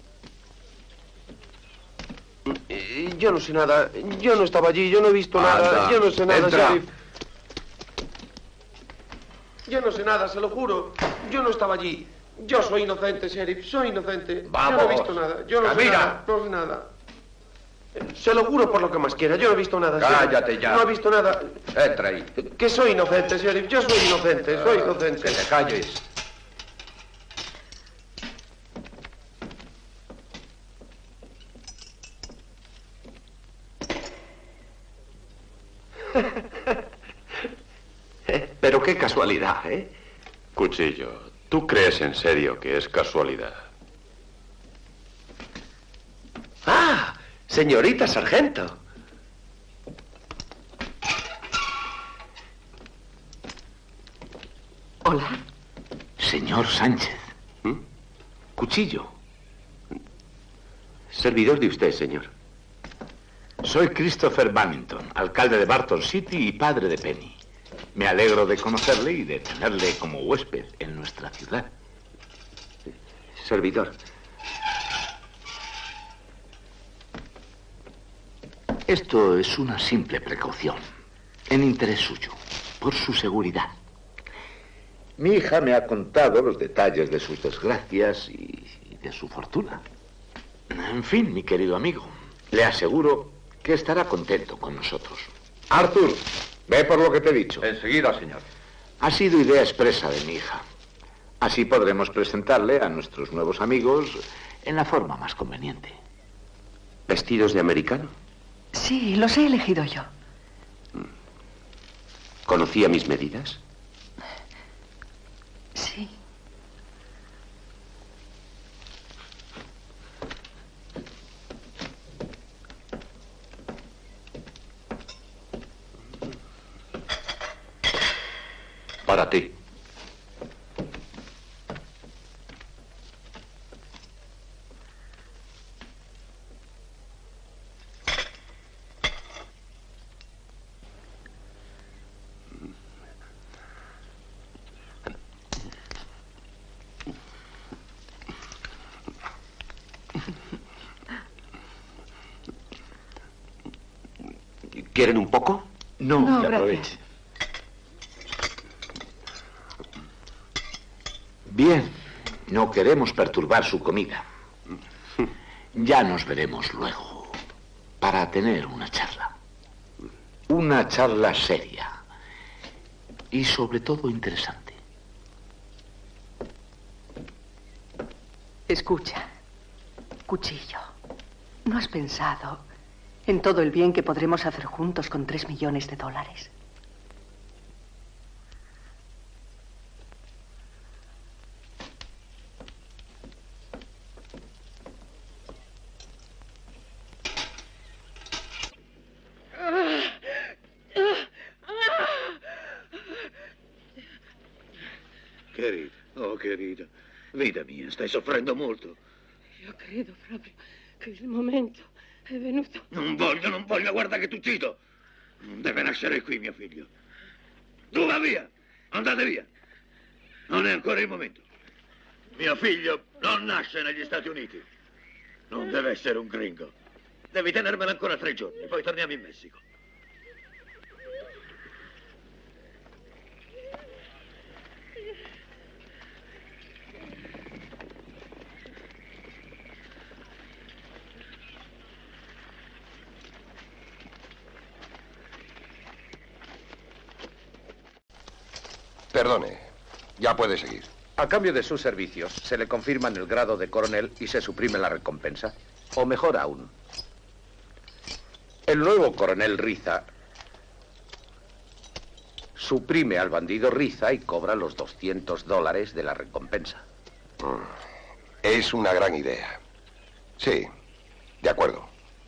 J: Yo no sé nada. Yo no estaba allí. Yo no he visto nada. Yo no sé nada,
A: Entra.
J: sheriff. Yo no sé nada, se lo juro. Yo no estaba allí. Yo soy inocente, sheriff. Soy inocente.
A: Vamos.
J: Yo no he visto nada. Yo no sé
A: Camina.
J: nada. No sé nada. Se lo juro por lo que más quiera. Yo no he visto nada.
A: Cállate
J: sheriff.
A: ya.
J: No he visto nada.
A: Entra ahí.
J: Que soy inocente, sheriff. Yo soy inocente. Soy inocente.
A: Que te calles.
J: Pero qué casualidad, ¿eh?
K: Cuchillo, ¿tú crees en serio que es casualidad?
J: ¡Ah! Señorita sargento.
A: Hola. Señor Sánchez. Cuchillo.
J: Servidor de usted, señor.
A: Soy Christopher Bannington, alcalde de Barton City y padre de Penny. Me alegro de conocerle y de tenerle como huésped en nuestra ciudad.
J: Servidor.
A: Esto es una simple precaución, en interés suyo, por su seguridad. Mi hija me ha contado los detalles de sus desgracias y de su fortuna. En fin, mi querido amigo, le aseguro que estará contento con nosotros.
O: Arthur, ve por lo que te he dicho.
A: Enseguida, señor. Ha sido idea expresa de mi hija. Así podremos presentarle a nuestros nuevos amigos en la forma más conveniente.
J: ¿Vestidos de americano?
N: Sí, los he elegido yo.
J: ¿Conocía mis medidas?
N: Sí.
A: Para ti.
J: ¿Quieren un poco?
A: No,
N: No,
A: que
N: gracias.
A: aproveche. Bien, no queremos perturbar su comida. Ya nos veremos luego para tener una charla. Una charla seria y sobre todo interesante.
N: Escucha, Cuchillo, ¿no has pensado en todo el bien que podremos hacer juntos con 3 millones de dólares?
P: Querida, oh querida, vida mia, stai soffrendo molto.
D: Io credo proprio che il momento è venuto.
P: Non voglio, guarda che ti uccido. Non deve nascere qui, mio figlio. Tu va via, andate via. Non è ancora il momento. Mio figlio non nasce negli Stati Uniti. Non deve essere un gringo. Devi tenermelo ancora 3 giorni, poi torniamo in Messico.
O: Perdone, ya puede seguir.
L: A cambio de sus servicios, se le confirman el grado de coronel y se suprime la recompensa. O mejor aún, el nuevo coronel Riza suprime al bandido Riza y cobra los $200 de la recompensa.
O: Es una gran idea. Sí, de acuerdo.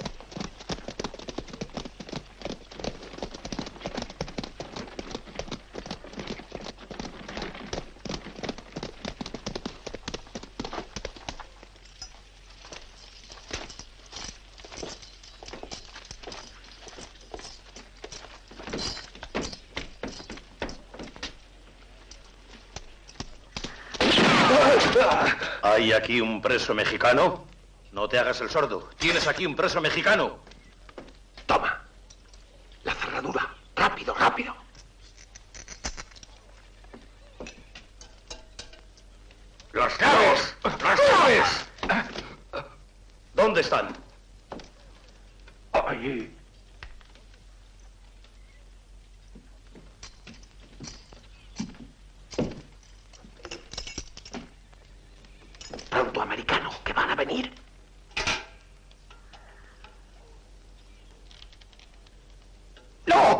G: ¿Hay aquí un preso mexicano? No te hagas el sordo. Tienes aquí un preso mexicano.
O: Toma. La cerradura. Rápido, rápido.
G: ¡Las llaves! ¡Las llaves! ¿Dónde están?
O: Allí.
M: Pronto, americano, que van a venir. ¡No!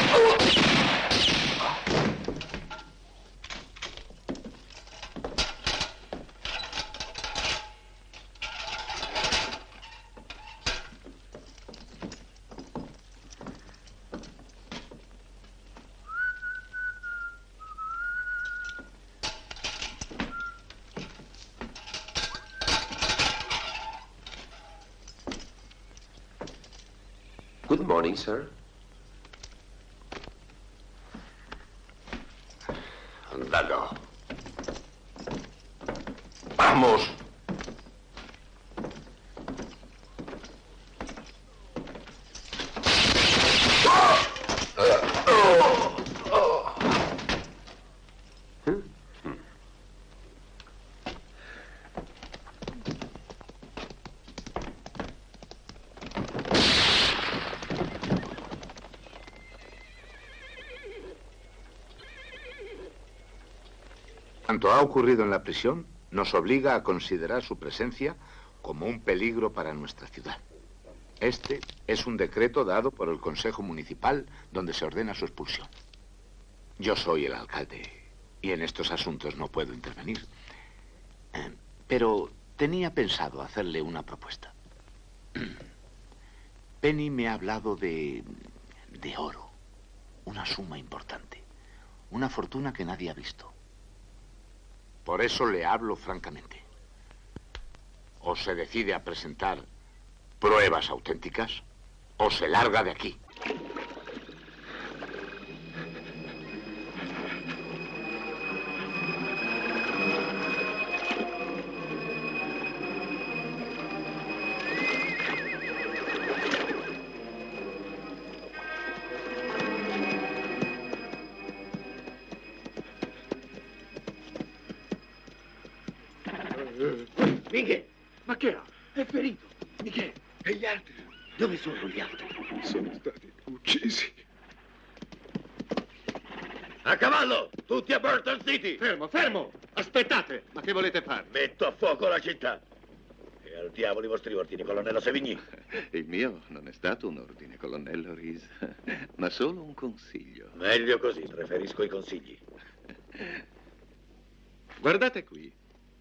J: Good morning, sir.
O: Andalo. Vamos.
A: Cuanto ha ocurrido en la prisión nos obliga a considerar su presencia como un peligro para nuestra ciudad. Este es un decreto dado por el Consejo Municipal donde se ordena su expulsión. Yo soy el alcalde y en estos asuntos no puedo intervenir. Pero tenía pensado hacerle una propuesta. Penny me ha hablado de oro, una suma importante, una fortuna que nadie ha visto. Por eso le hablo francamente. O se decide a presentar pruebas auténticas, o se larga de aquí.
P: Miguel, ma che ha? È ferito. Miguel, e gli altri? Dove sono gli altri?
R: Sono stati uccisi.
P: A cavallo! Tutti a Burton City!
C: Fermo, fermo! Aspettate! Ma che volete fare?
P: Metto a fuoco la città. E al diavolo i vostri ordini, colonnello Sevigny.
F: Il mio non è stato un ordine, colonnello Reese, ma solo un consiglio.
P: Meglio così, preferisco i consigli.
F: Guardate qui.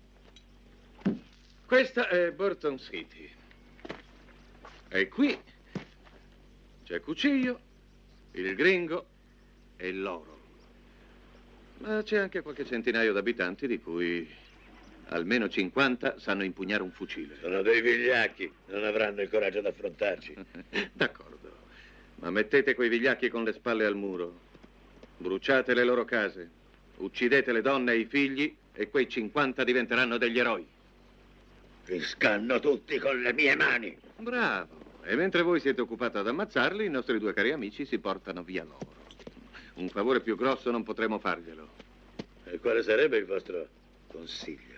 F: Questa è Burton City. E qui c'è Cucillo, il Gringo e l'oro. Ma c'è anche qualche centinaio d'abitanti di cui almeno 50 sanno impugnare un fucile.
P: Sono dei vigliacchi, non avranno il coraggio di affrontarci.
F: D'accordo, ma mettete quei vigliacchi con le spalle al muro, bruciate le loro case, uccidete le donne e i figli e quei 50 diventeranno degli eroi.
P: Li scanno tutti con le mie mani.
F: Bravo. E mentre voi siete occupati ad ammazzarli, i nostri due cari amici si portano via l'oro. Un favore più grosso non potremo farglielo.
P: E quale sarebbe il vostro consiglio?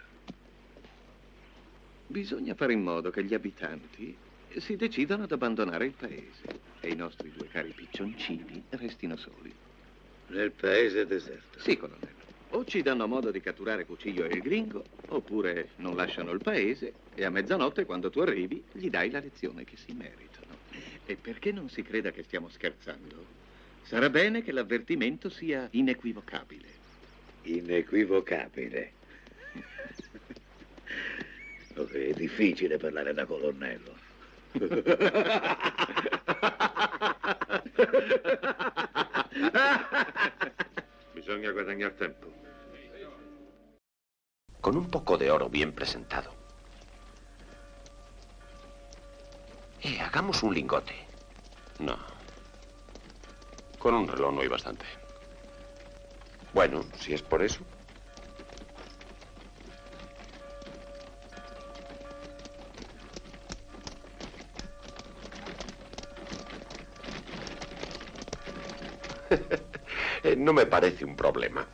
F: Bisogna fare in modo che gli abitanti si decidano ad abbandonare il paese e i nostri due cari piccioncini restino soli.
P: Nel paese deserto?
F: Sì, colonnello. O ci danno modo di catturare Cucillo e il gringo, oppure non lasciano il paese e a mezzanotte, quando tu arrivi, gli dai la lezione che si meritano. E perché non si creda che stiamo scherzando, sarà bene che l'avvertimento sia inequivocabile.
P: Inequivocabile. È difficile parlare da colonnello.
K: Bisogna guadagnare tempo.
S: Con un poco de oro bien presentado. Hagamos un lingote.
K: No. Con un reloj no hay bastante.
S: Bueno, si es por eso. No me parece un problema.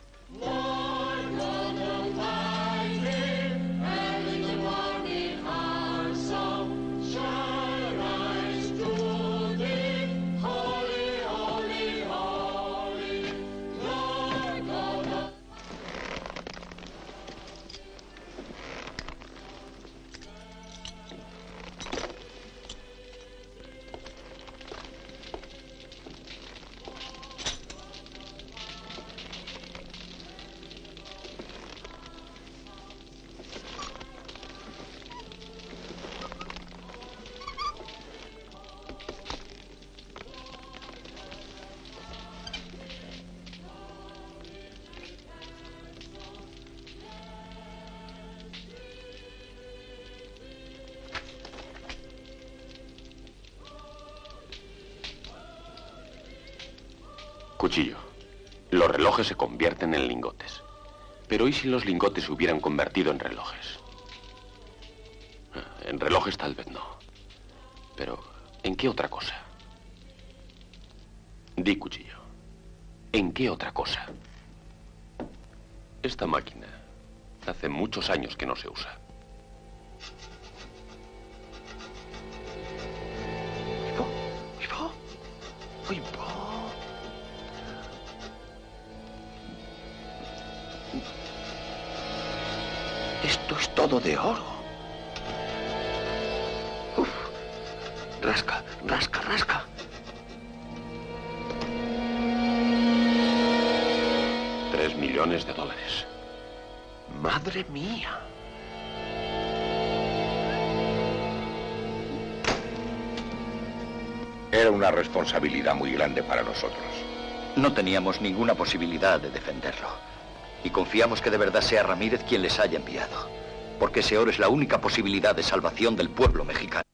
K: Cuchillo, los relojes se convierten en lingotes. Pero ¿y si los lingotes se hubieran convertido en relojes? En relojes tal vez no. Pero, ¿en qué otra cosa? Di, Cuchillo, ¿en qué otra cosa? Esta máquina hace muchos años que no se usa.
S: Esto es todo de oro. Uf. Rasca, rasca, rasca.
K: $3 millones.
S: Madre mía.
O: Era una responsabilidad muy grande para nosotros.
L: No teníamos ninguna posibilidad de defenderlo. Y confiamos que de verdad sea Ramírez quien les haya enviado. Porque ese oro es la única posibilidad de salvación del pueblo mexicano.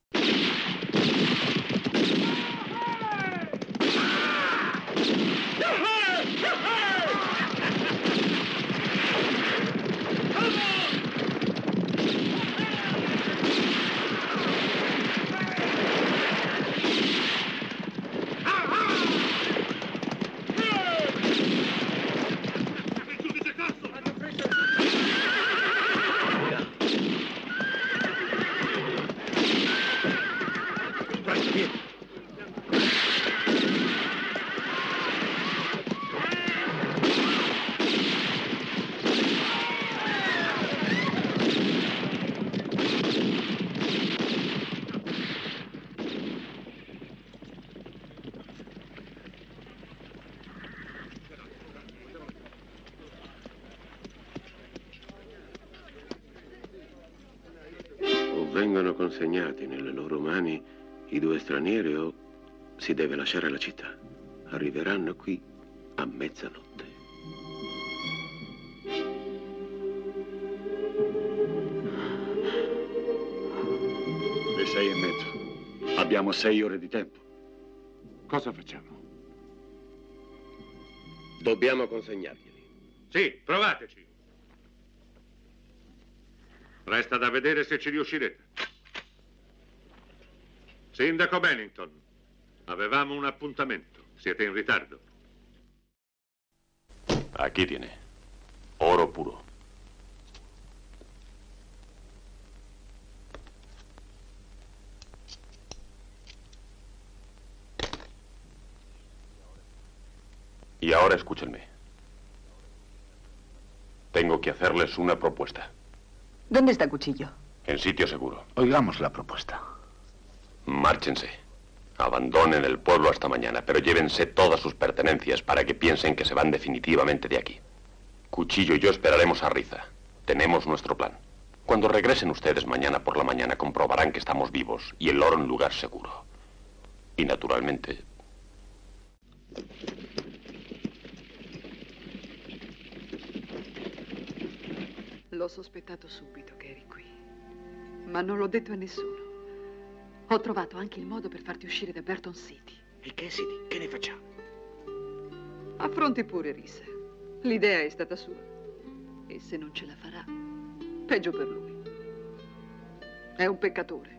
K: Vengono consegnati nelle loro mani i 2 stranieri o si deve lasciare la città. Arriveranno qui a mezzanotte.
R: Le 6:30. Abbiamo 6 ore di tempo. Cosa facciamo?
J: Dobbiamo consegnarglieli.
F: Sì, provateci. Resta da vedere se ci riuscirete. Sindaco Bennington, avevamo un appuntamento. Siete in ritardo.
K: Aquí tiene. Oro puro. Y ahora escúchenme. Tengo que hacerles una propuesta.
N: ¿Dónde está Cuchillo?
K: En sitio seguro.
A: Oigamos la propuesta.
K: Márchense. Abandonen el pueblo hasta mañana, pero llévense todas sus pertenencias para que piensen que se van definitivamente de aquí. Cuchillo y yo esperaremos a Riza. Tenemos nuestro plan. Cuando regresen ustedes mañana por la mañana comprobarán que estamos vivos y el oro en lugar seguro. Y naturalmente...
T: L'ho sospettato subito che eri qui, ma non l'ho detto a nessuno. Ho trovato anche il modo per farti uscire da Burton City.
B: E Cassidy, che ne facciamo?
T: Affronti pure Risa. L'idea è stata sua. E se non ce la farà, peggio per lui. È un peccatore.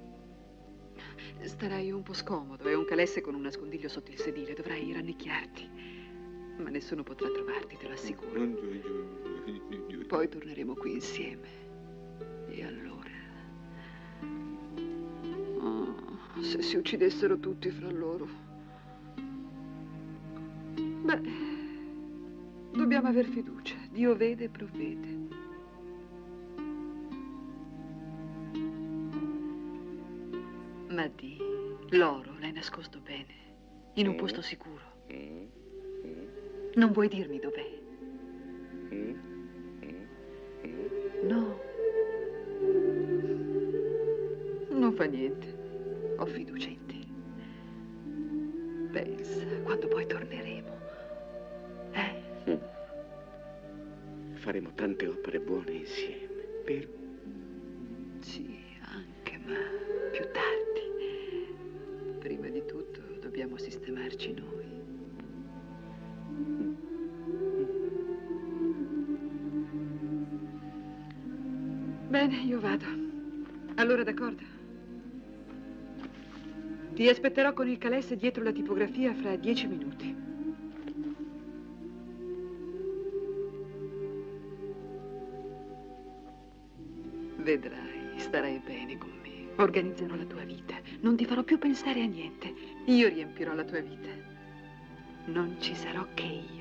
T: Starai un po' scomodo. È un calesse con un nascondiglio sotto il sedile. Dovrai rannicchiarti. Ma nessuno potrà trovarti, te lo assicuro. Poi torneremo qui insieme. E allora... Oh, se si uccidessero tutti fra loro. Beh, dobbiamo aver fiducia. Dio vede e provvede. Ma di, l'oro l'hai nascosto bene, in un posto sicuro. Non vuoi dirmi dov'è? No. Non fa niente. Ho fiducia in te. Pensa, quando poi torneremo.
B: Faremo tante opere buone insieme, vero?
T: Sì, anche, ma più tardi. Prima di tutto dobbiamo sistemarci noi. Bene, io vado. Allora, d'accordo? Ti aspetterò con il calesse dietro la tipografia fra 10 minuti. Vedrai, starai bene con me. Organizzerò la tua vita. Non ti farò più pensare a niente. Io riempirò la tua vita. Non ci sarò che io.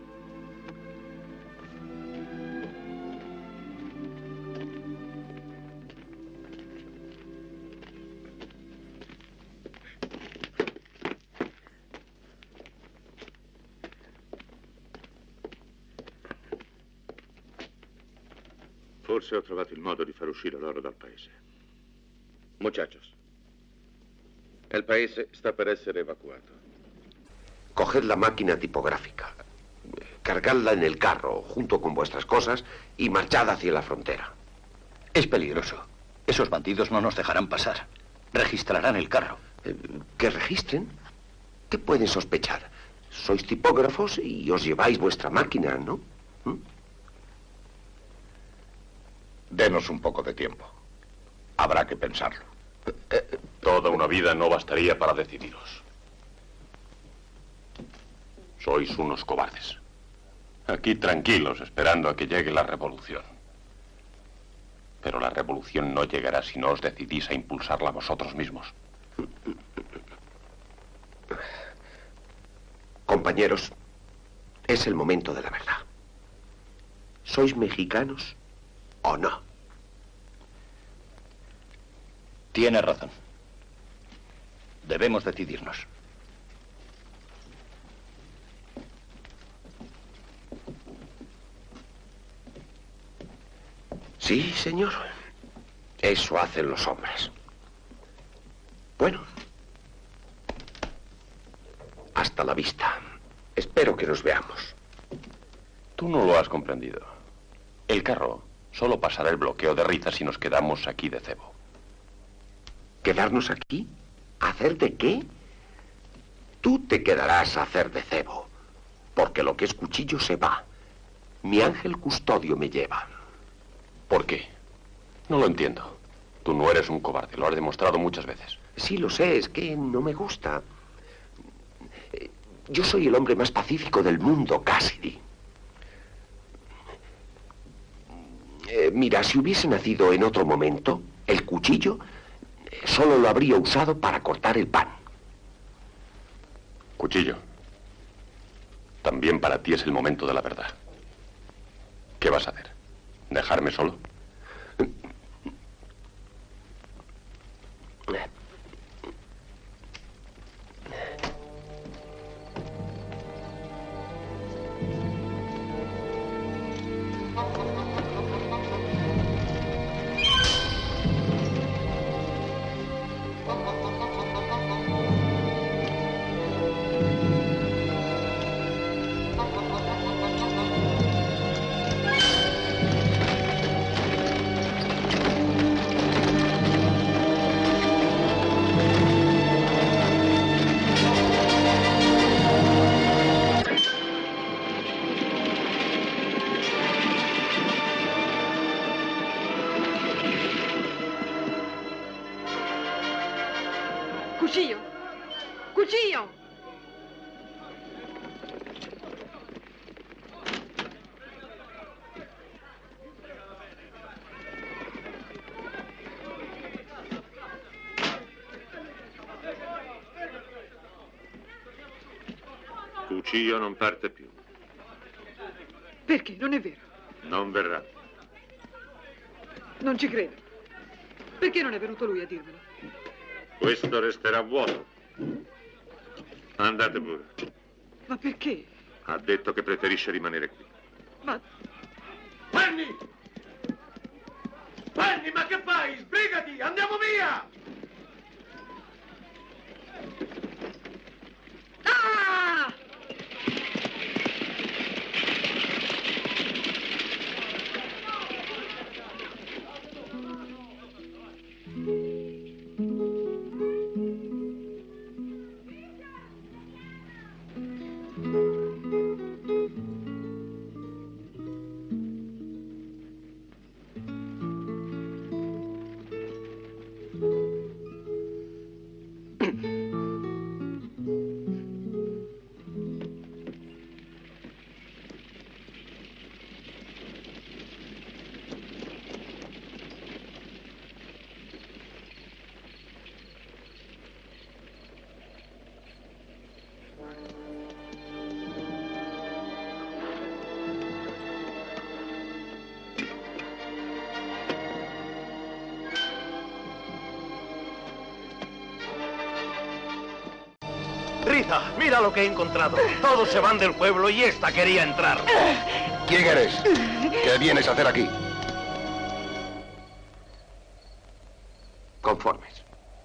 F: Forse ho trovato il modo di far uscire l'oro dal paese.
H: Muchachos, el paese está per essere evacuato.
J: Coged la máquina tipográfica, cargadla en el carro junto con vuestras cosas y marchad hacia la frontera.
L: Es peligroso. Esos bandidos no nos dejarán pasar. Registrarán el carro.
J: ¿Que registren? ¿Qué pueden sospechar? Sois tipógrafos y os lleváis vuestra máquina, ¿no?
O: Denos un poco de tiempo. Habrá que pensarlo.
K: Toda una vida no bastaría para decidiros. Sois unos cobardes. Aquí tranquilos, esperando a que llegue la revolución. Pero la revolución no llegará si no os decidís a impulsarla vosotros mismos.
J: Compañeros, es el momento de la verdad. ¿Sois mexicanos o no?
L: Tiene razón. Debemos decidirnos.
J: Sí, señor. Eso hacen los hombres. Bueno. Hasta la vista. Espero que nos veamos.
K: Tú no lo has comprendido. El carro solo pasará el bloqueo de Riza si nos quedamos aquí de cebo.
J: ¿Quedarnos aquí? ¿Hacer de qué? Tú te quedarás a hacer de cebo. Porque lo que es Cuchillo se va. Mi ángel custodio me lleva.
K: ¿Por qué? No lo entiendo. Tú no eres un cobarde, lo has demostrado muchas veces.
J: Sí, lo sé, es que no me gusta. Yo soy el hombre más pacífico del mundo, Cassidy. Mira, si hubiese nacido en otro momento, el cuchillo solo lo habría usado para cortar el pan.
K: Cuchillo, también para ti es el momento de la verdad. ¿Qué vas a hacer? ¿Dejarme solo?
D: Cuchillo! Cuchillo!
F: Cucillo non parte più.
D: Perché? Non è vero.
F: Non verrà.
D: Non ci credo. Perché non è venuto lui a dirmelo?
F: Questo resterà vuoto. Andate pure.
D: Ma perché?
F: Ha detto che preferisce rimanere qui.
D: Ma...
U: Penny! Penny, ma che fai? Sbrigati! Andiamo via!
D: Ah!
J: Riza, mira lo que he encontrado. Todos se van del pueblo y esta quería entrar.
O: ¿Quién eres? ¿Qué vienes a hacer aquí?
K: Conformes.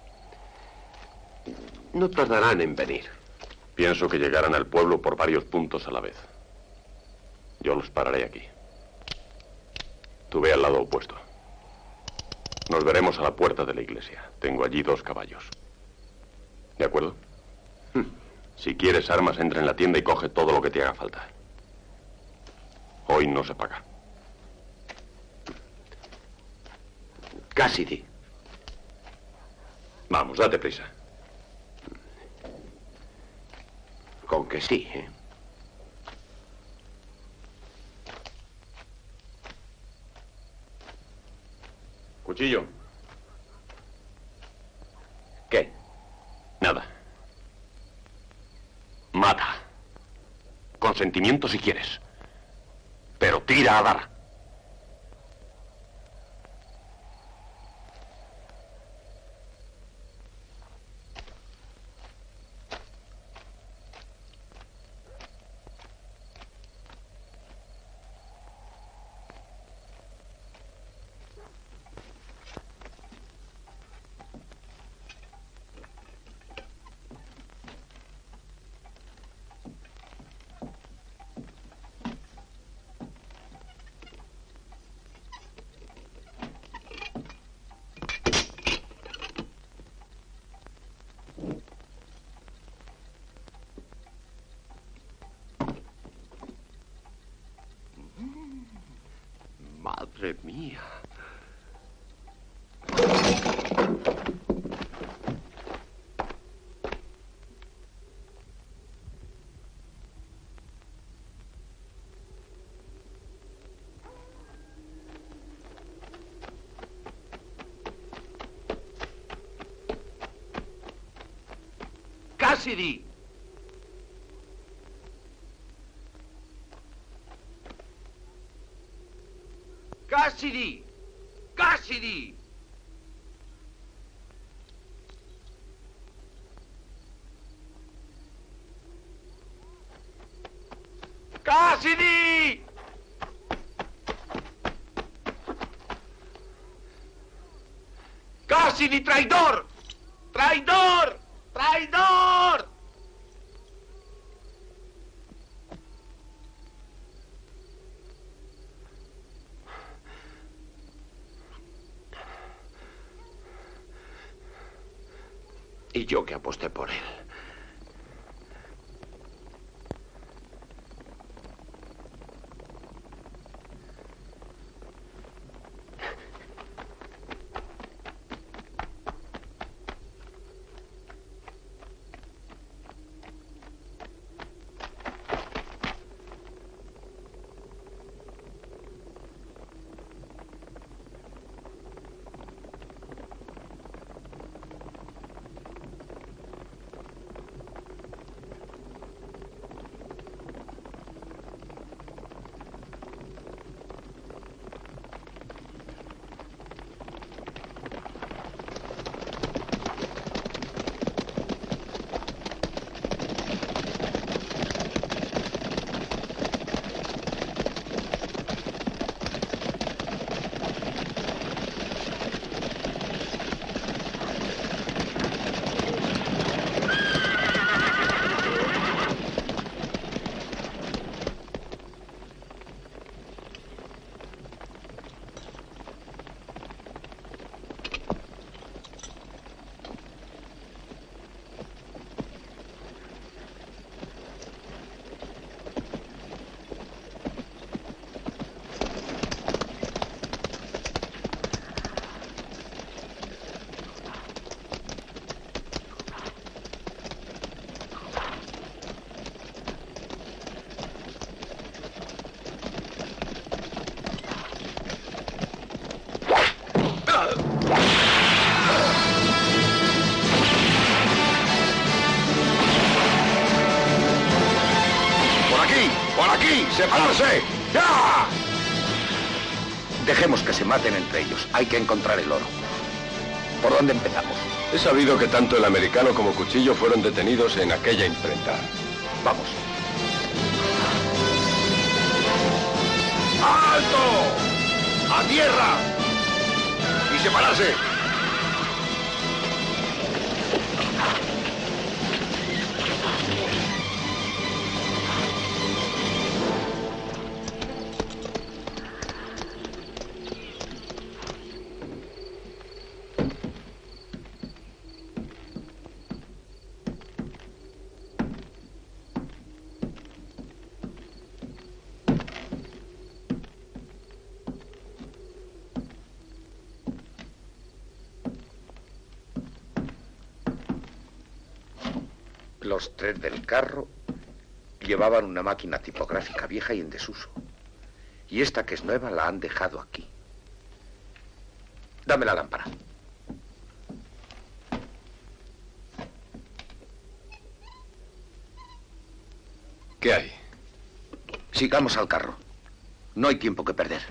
K: No tardarán en venir. Pienso que llegarán al pueblo por varios puntos a la vez. Yo los pararé aquí. Tú ve al lado opuesto. Nos veremos a la puerta de la iglesia. Tengo allí 2 caballos. ¿De acuerdo? Si quieres armas, entra en la tienda y coge todo lo que te haga falta. Hoy no se paga.
J: Cassidy.
K: Vamos, date prisa.
J: Con que sí, ¿eh?
K: Cuchillo.
J: ¿Qué?
K: Nada. Mata. Consentimiento si quieres. Pero tira a dar.
J: Madre mía. Cassidy. Cassidy. Cassidy. Cassidy. Cassidy, traidor. Traidor. Traidor. Y yo que aposté por él.
O: ¡Separarse! ¡Ya!
M: Dejemos que se maten entre ellos. Hay que encontrar el oro. ¿Por dónde empezamos?
J: He sabido que tanto el americano como Cuchillo fueron detenidos en aquella imprenta.
M: Vamos.
O: ¡Alto! ¡A tierra! ¡Y separarse!
M: Los tres del carro llevaban una máquina tipográfica vieja y en desuso. Y esta, que es nueva, la han dejado aquí. Dame la lámpara.
J: ¿Qué hay?
M: Sigamos al carro. No hay tiempo que perder.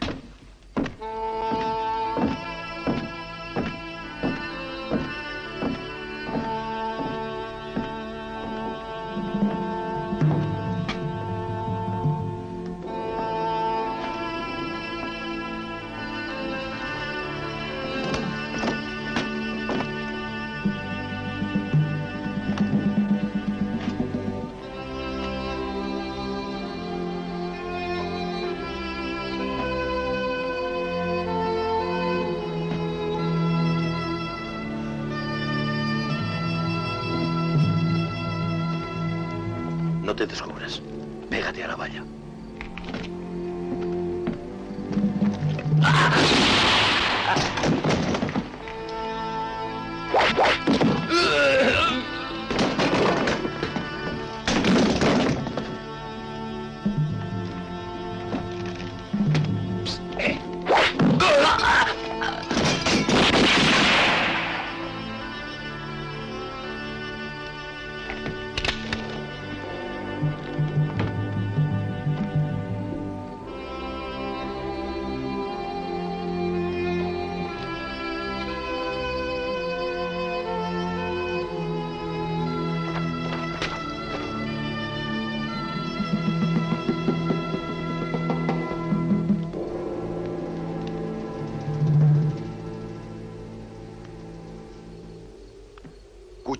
M: No te descubras. Pégate a la valla.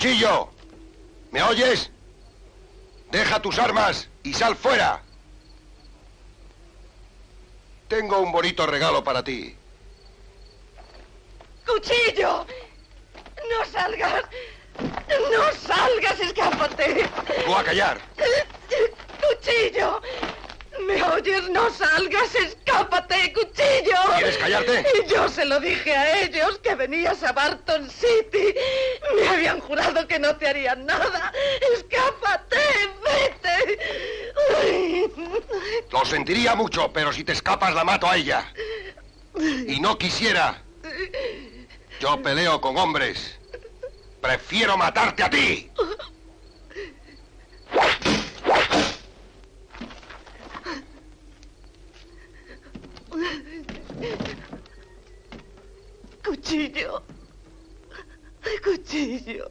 O: Cuchillo, ¿me oyes? Deja tus armas y sal fuera. Tengo un bonito regalo para ti.
N: ¡Cuchillo! ¡No salgas! ¡No salgas! ¡Escápate!
O: Tú a callar.
N: ¡Cuchillo! ¿Me oyes? ¡No salgas! ¡Escápate! ¡Cuchillo!
O: ¿Quieres callarte?
N: Yo se lo dije a ellos, que venías a Barton City. Me habían jurado que no te harían nada. ¡Escápate! ¡Vete! Ay.
O: Lo sentiría mucho, pero si te escapas la mato a ella. Y no quisiera. Yo peleo con hombres. Prefiero matarte a ti.
N: Cuchillo. Cuchillo.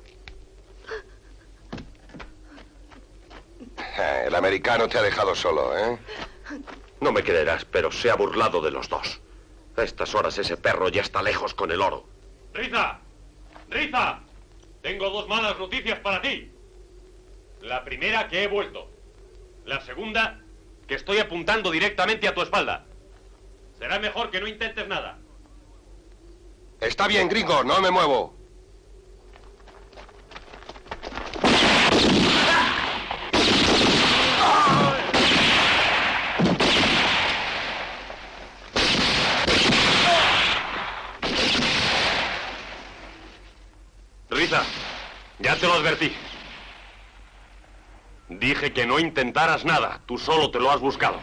O: El americano te ha dejado solo, ¿eh?
K: No me creerás, pero se ha burlado de los dos. A estas horas ese perro ya está lejos con el oro.
G: ¡Riza! ¡Riza! Tengo dos malas noticias para ti. La primera, que he vuelto. La segunda, que estoy apuntando directamente a tu espalda. Será mejor que no intentes nada.
O: Está bien, gringo, no me muevo.
G: Riza, ya te lo advertí. Dije que no intentaras nada. Tú solo te lo has buscado.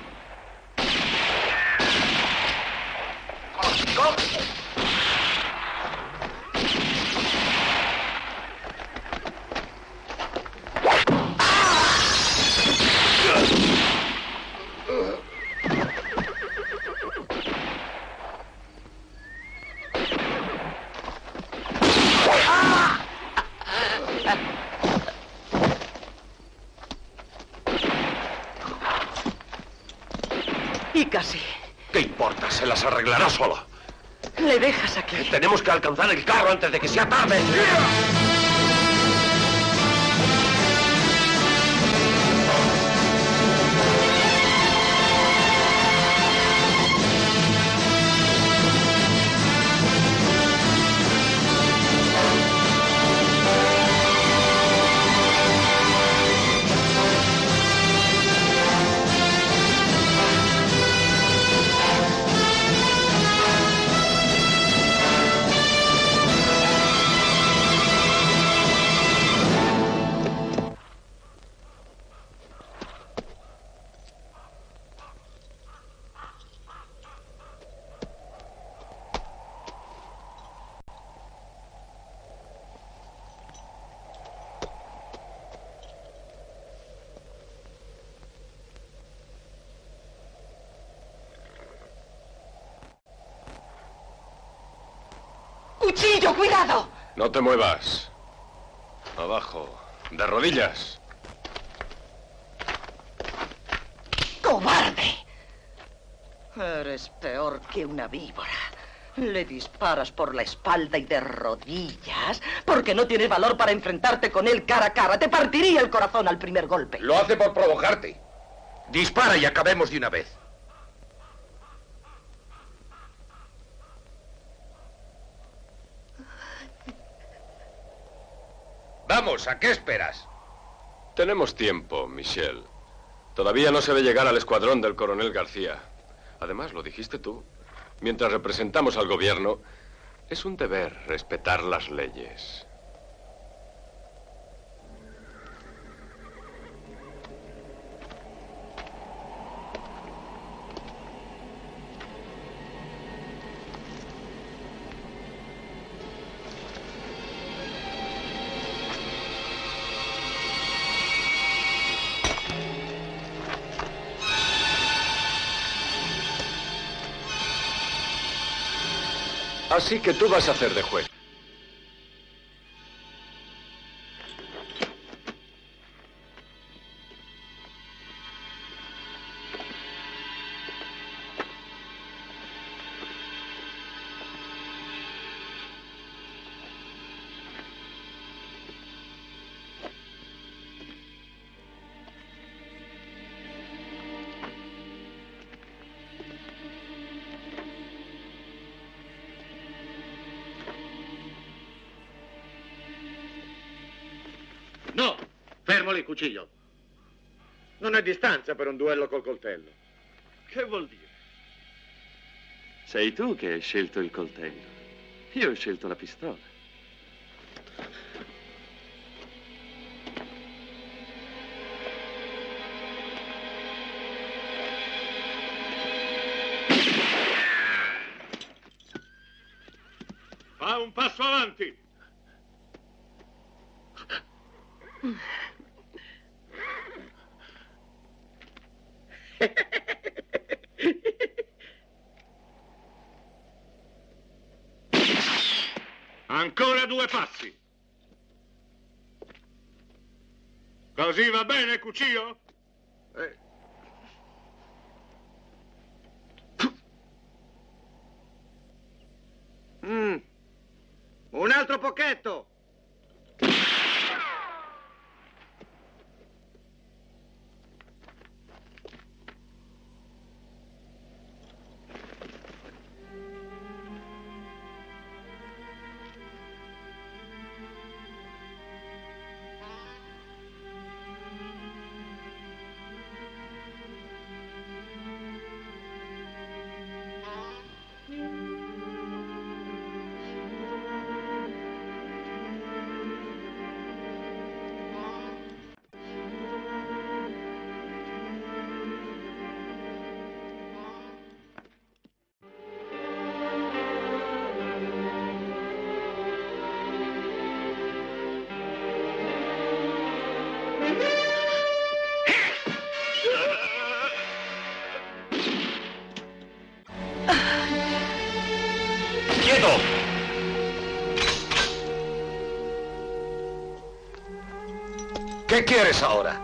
N: Y casi.
K: ¿Qué importa? Se las arreglará solo.
N: Le dejas aquí.
K: Tenemos que alcanzar el carro antes de que sea tarde.
N: ¡Cuchillo, cuidado!
Q: No te muevas. Abajo. De rodillas.
N: ¡Cobarde! Eres peor que una víbora. Le disparas por la espalda y de rodillas porque no tienes valor para enfrentarte con él cara a cara. Te partiría el corazón al primer golpe.
O: Lo hace por provocarte. Dispara y acabemos de una vez. Vamos, ¿a qué esperas?
Q: Tenemos tiempo, Michel. Todavía no se ve llegar al escuadrón del coronel García. Además, lo dijiste tú. Mientras representamos al gobierno, es un deber respetar las leyes. Así que tú vas a hacer de juez.
F: Quale cuchillo?
C: Non è distanza per un duello col coltello.
Q: Che vuol dire? Sei tu che hai scelto il coltello. Io ho scelto la pistola.
R: Fa un passo avanti. Ancora 2 passi. Così va bene, Cucillo?
C: Un altro pocchetto.
M: ¿Qué quieres ahora?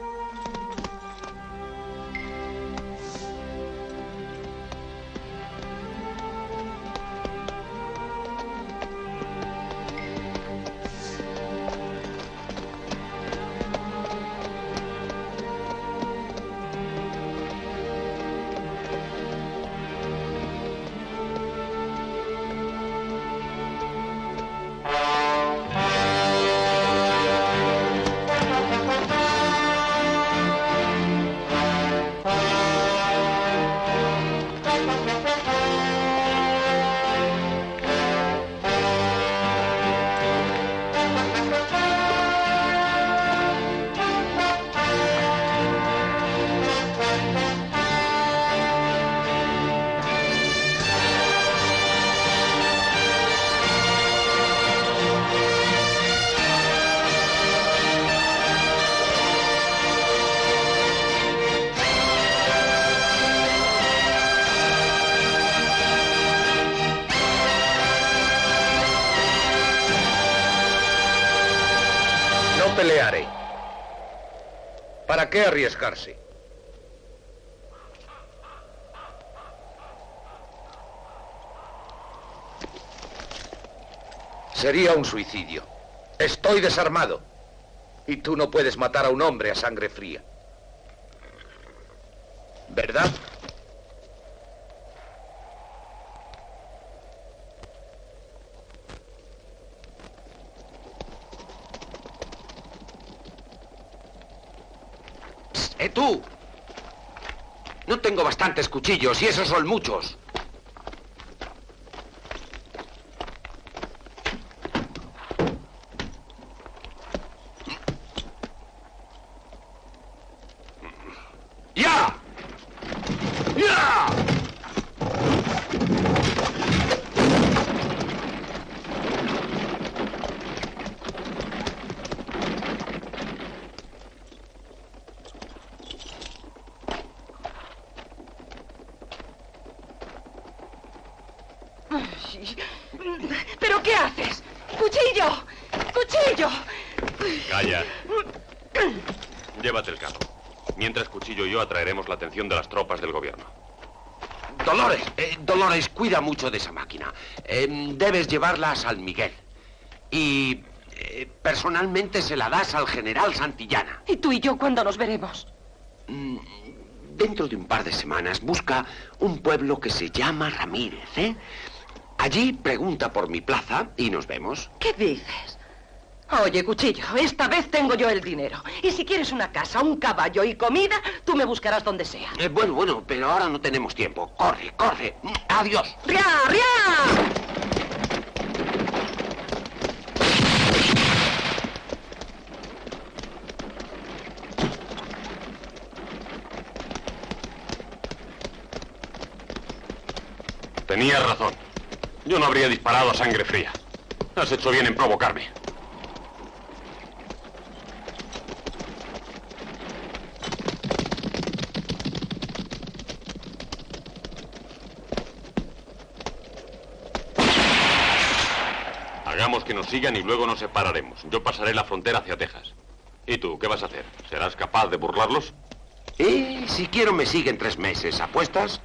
M: Pelearé. ¿Para qué arriesgarse? Sería un suicidio. Estoy desarmado. Y tú no puedes matar a un hombre a sangre fría. ¿Verdad? ¡Tú! No tengo bastantes cuchillos y esos son muchos. ¡Ya! ¡Ya!
N: ¿Pero qué haces? ¡Cuchillo! ¡Cuchillo!
K: Calla. Llévate el carro. Mientras Cuchillo y yo atraeremos la atención de las tropas del gobierno.
J: Dolores, cuida mucho de esa máquina. Debes llevarla a San Miguel. Y personalmente se la das al general Santillana.
N: ¿Y tú y yo cuándo nos veremos?
J: Dentro de un par de semanas busca un pueblo que se llama Ramírez, ¿eh? Allí pregunta por mi plaza y nos vemos.
N: ¿Qué dices?
T: Oye, Cuchillo, esta vez tengo yo el dinero. Y si quieres una casa, un caballo y comida, tú me buscarás donde sea.
J: Bueno, pero ahora no tenemos tiempo. Corre, corre. Adiós.
T: ¡Ria, ria!
K: Tenías razón. Yo no habría disparado a sangre fría. Has hecho bien en provocarme. Hagamos que nos sigan y luego nos separaremos. Yo pasaré la frontera hacia Texas. ¿Y tú, qué vas a hacer? ¿Serás capaz de burlarlos?
J: Si quiero me siguen 3 meses. ¿Apuestas?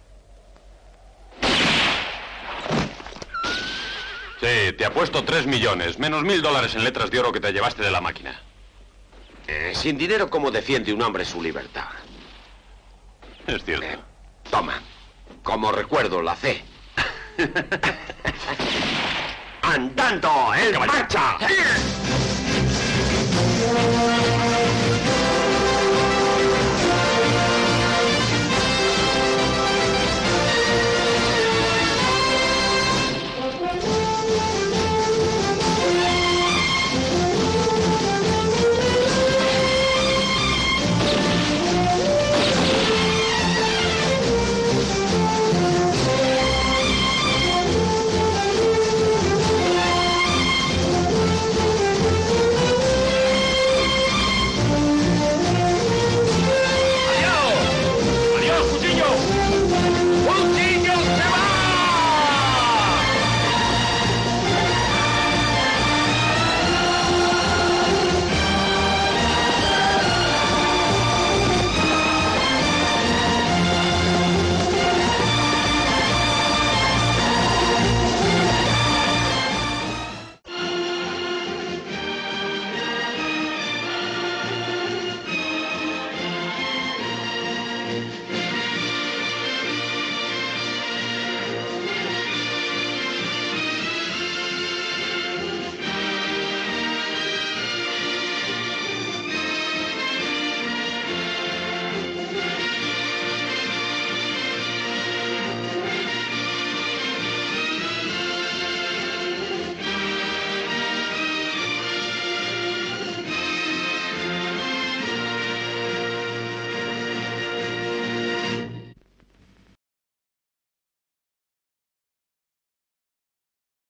K: Sí, te apuesto 3 millones, menos $1000 en letras de oro que te llevaste de la máquina.
J: Sin dinero, ¿cómo defiende un hombre su libertad?
K: Es cierto.
J: Toma. Como recuerdo, la C. ¡Andando! ¡En marcha!